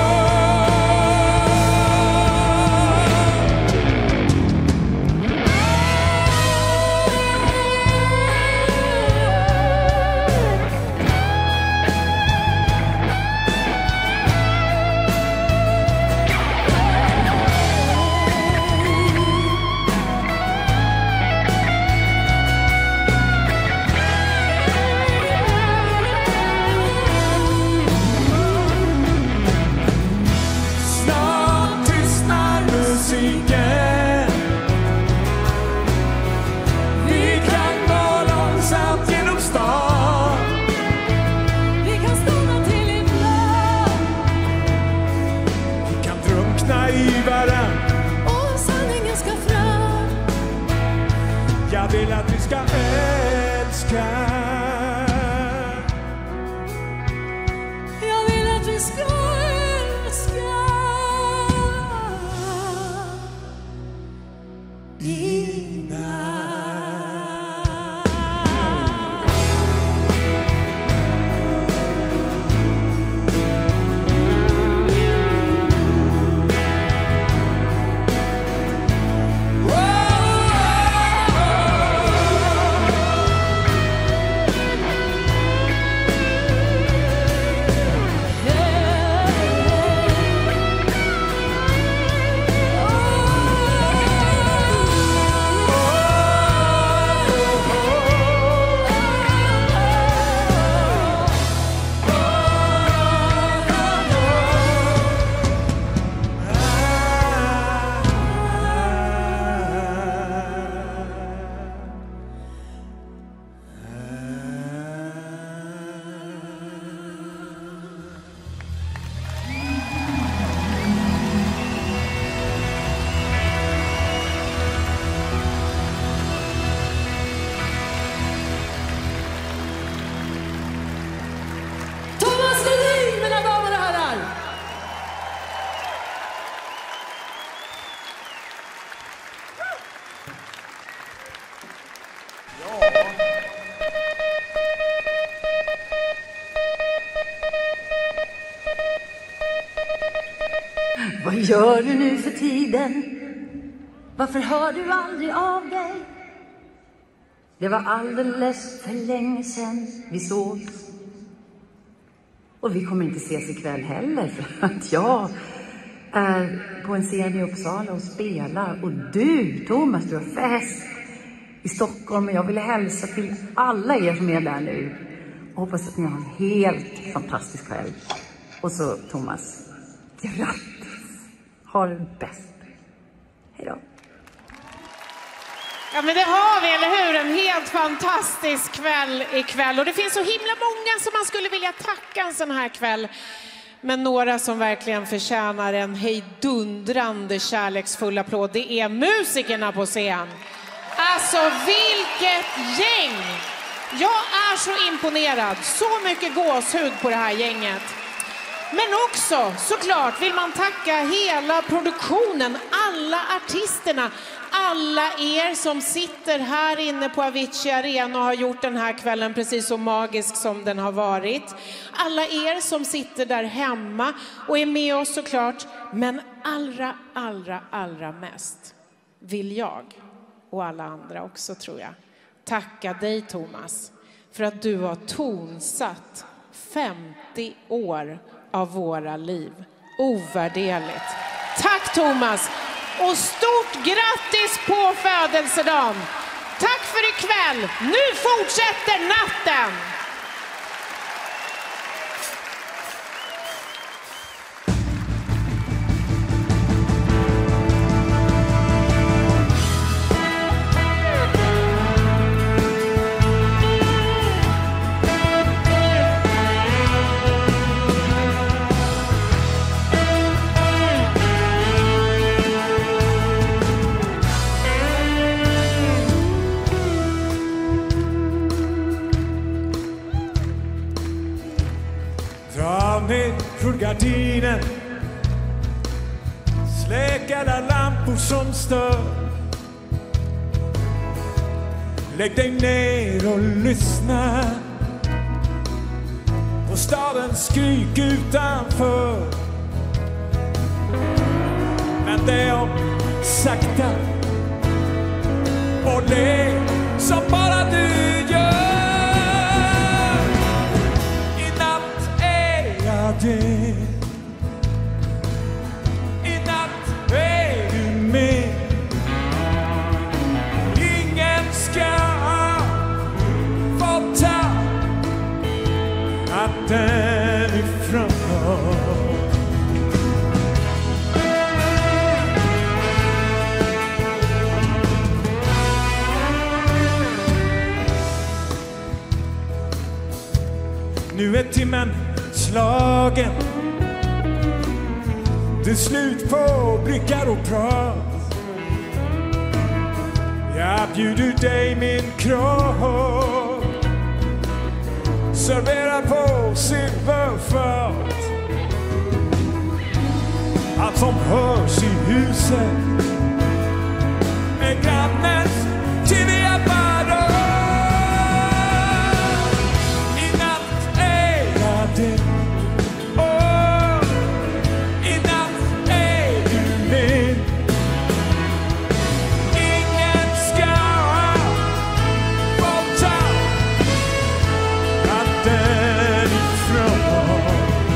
Snart tystnar musiken. Vi kan gå långsamt genom stan. Vi kan stanna till ibland. Vi kan drunkna i varann om sanningen ska fram. Jag vill att vi ska älska. Jag vill att vi ska älska i natt. gör du nu för tiden? Varför hör du aldrig av dig? Det var alldeles för länge sedan vi sågs. Och vi kommer inte ses ikväll heller, för att jag är på en scen i Uppsala och spelar. Och du, Thomas, du har fest i Stockholm. Och jag vill hälsa till alla er som är där nu. Och hoppas att ni har en helt fantastisk kväll. Och så, Thomas, grattis! Ha det bäst. Hej då. Ja, men det har vi, eller hur? En helt fantastisk kväll ikväll. Och det finns så himla många som man skulle vilja tacka en sån här kväll. Men några som verkligen förtjänar en hejdundrande kärleksfull applåd, det är musikerna på scen. Alltså, vilket gäng! Jag är så imponerad. Så mycket gåshud på det här gänget. Men också, såklart, vill man tacka hela produktionen, alla artisterna, alla er som sitter här inne på Avicii Arena och har gjort den här kvällen precis så magisk som den har varit. Alla er som sitter där hemma och är med oss såklart. Men allra mest vill jag, och alla andra också tror jag, tacka dig, Thomas, för att du har tonsatt 50 år av våra liv. Ovärderligt. Tack, Thomas! Och stort grattis på födelsedagen! Tack för ikväll! Nu fortsätter natten! Gardinen, släck alla lampor som stör. Lägg dig ner och lyssna på stadens skrik utanför. Men det är sakta och le som bara du gör. I natt är jag det. I natt är du med. Ingen ska få ta natten ifrån. Nu är timmen slagen. Det är slut på blickar och prat. Jag bjuder dig min kropp, serverar på silverfat. Allt som hörs i huset är grannens TV-apparat. I natt är jag din. I natt är du min. Ingen ska få ta natten ifrån.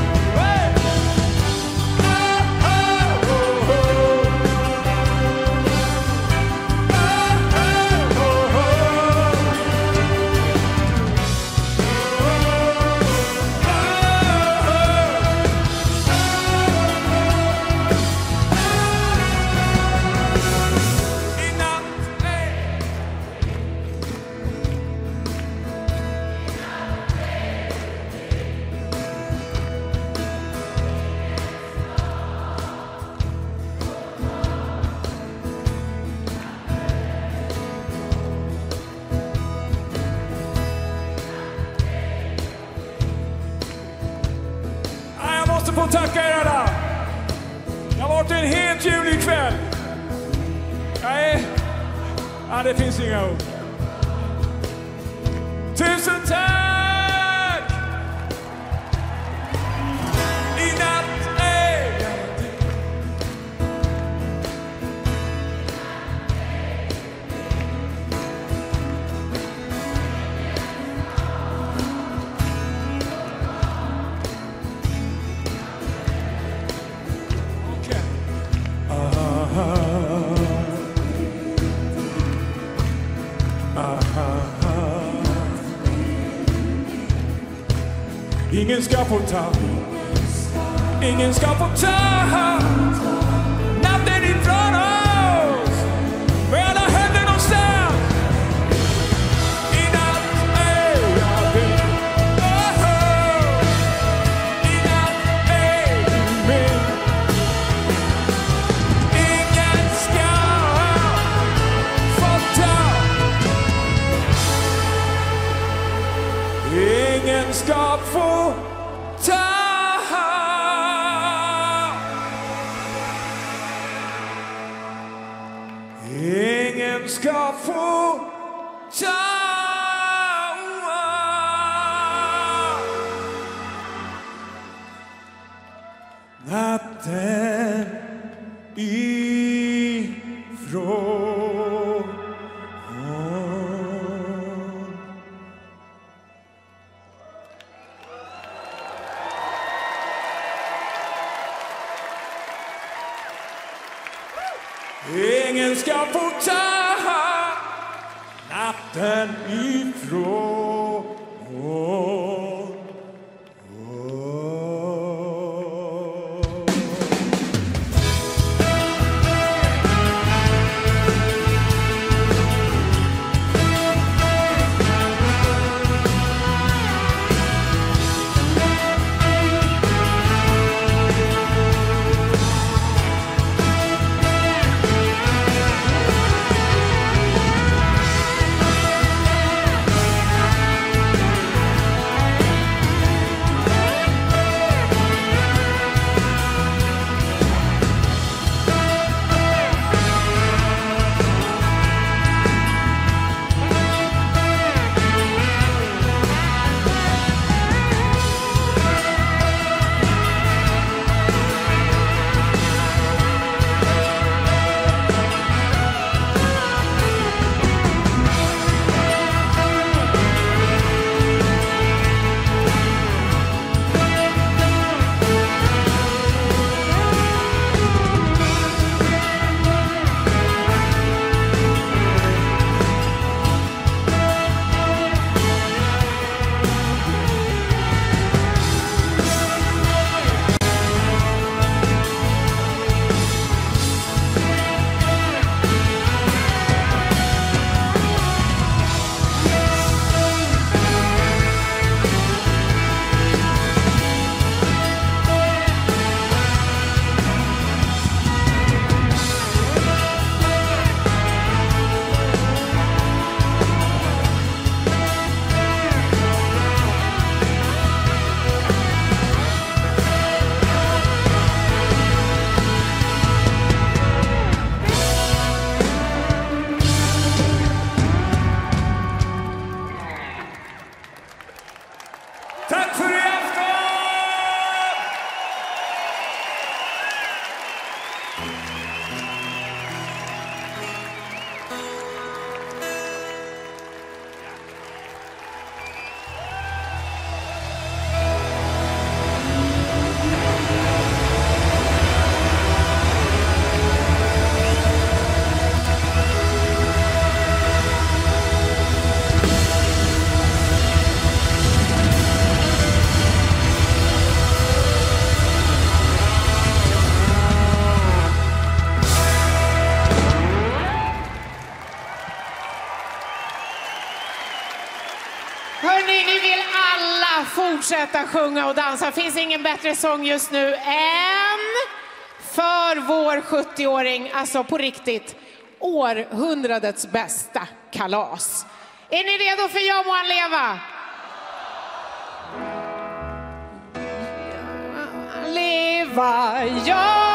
Få tacka er alla. Det har varit en helt ljuvlig kväll. Ja, det finns inga ord. Tusen tack! I natt är jag din. Ingen ska få ta. Ingen ska få ta natten ifrån oss. Med alla händer någonstans. I natt är jag din. I natt är du min. Ingen ska få ta. Ingen ska få ta. Ingen ska få ta. Natten ifrån. Ingen ska få ta natten ifrån. Hörrni, ni vill alla fortsätta sjunga och dansa. Finns ingen bättre sång just nu än för vår 70-åring. Alltså på riktigt, århundradets bästa kalas. Är ni redo för Jag må han leva? Leva, ja!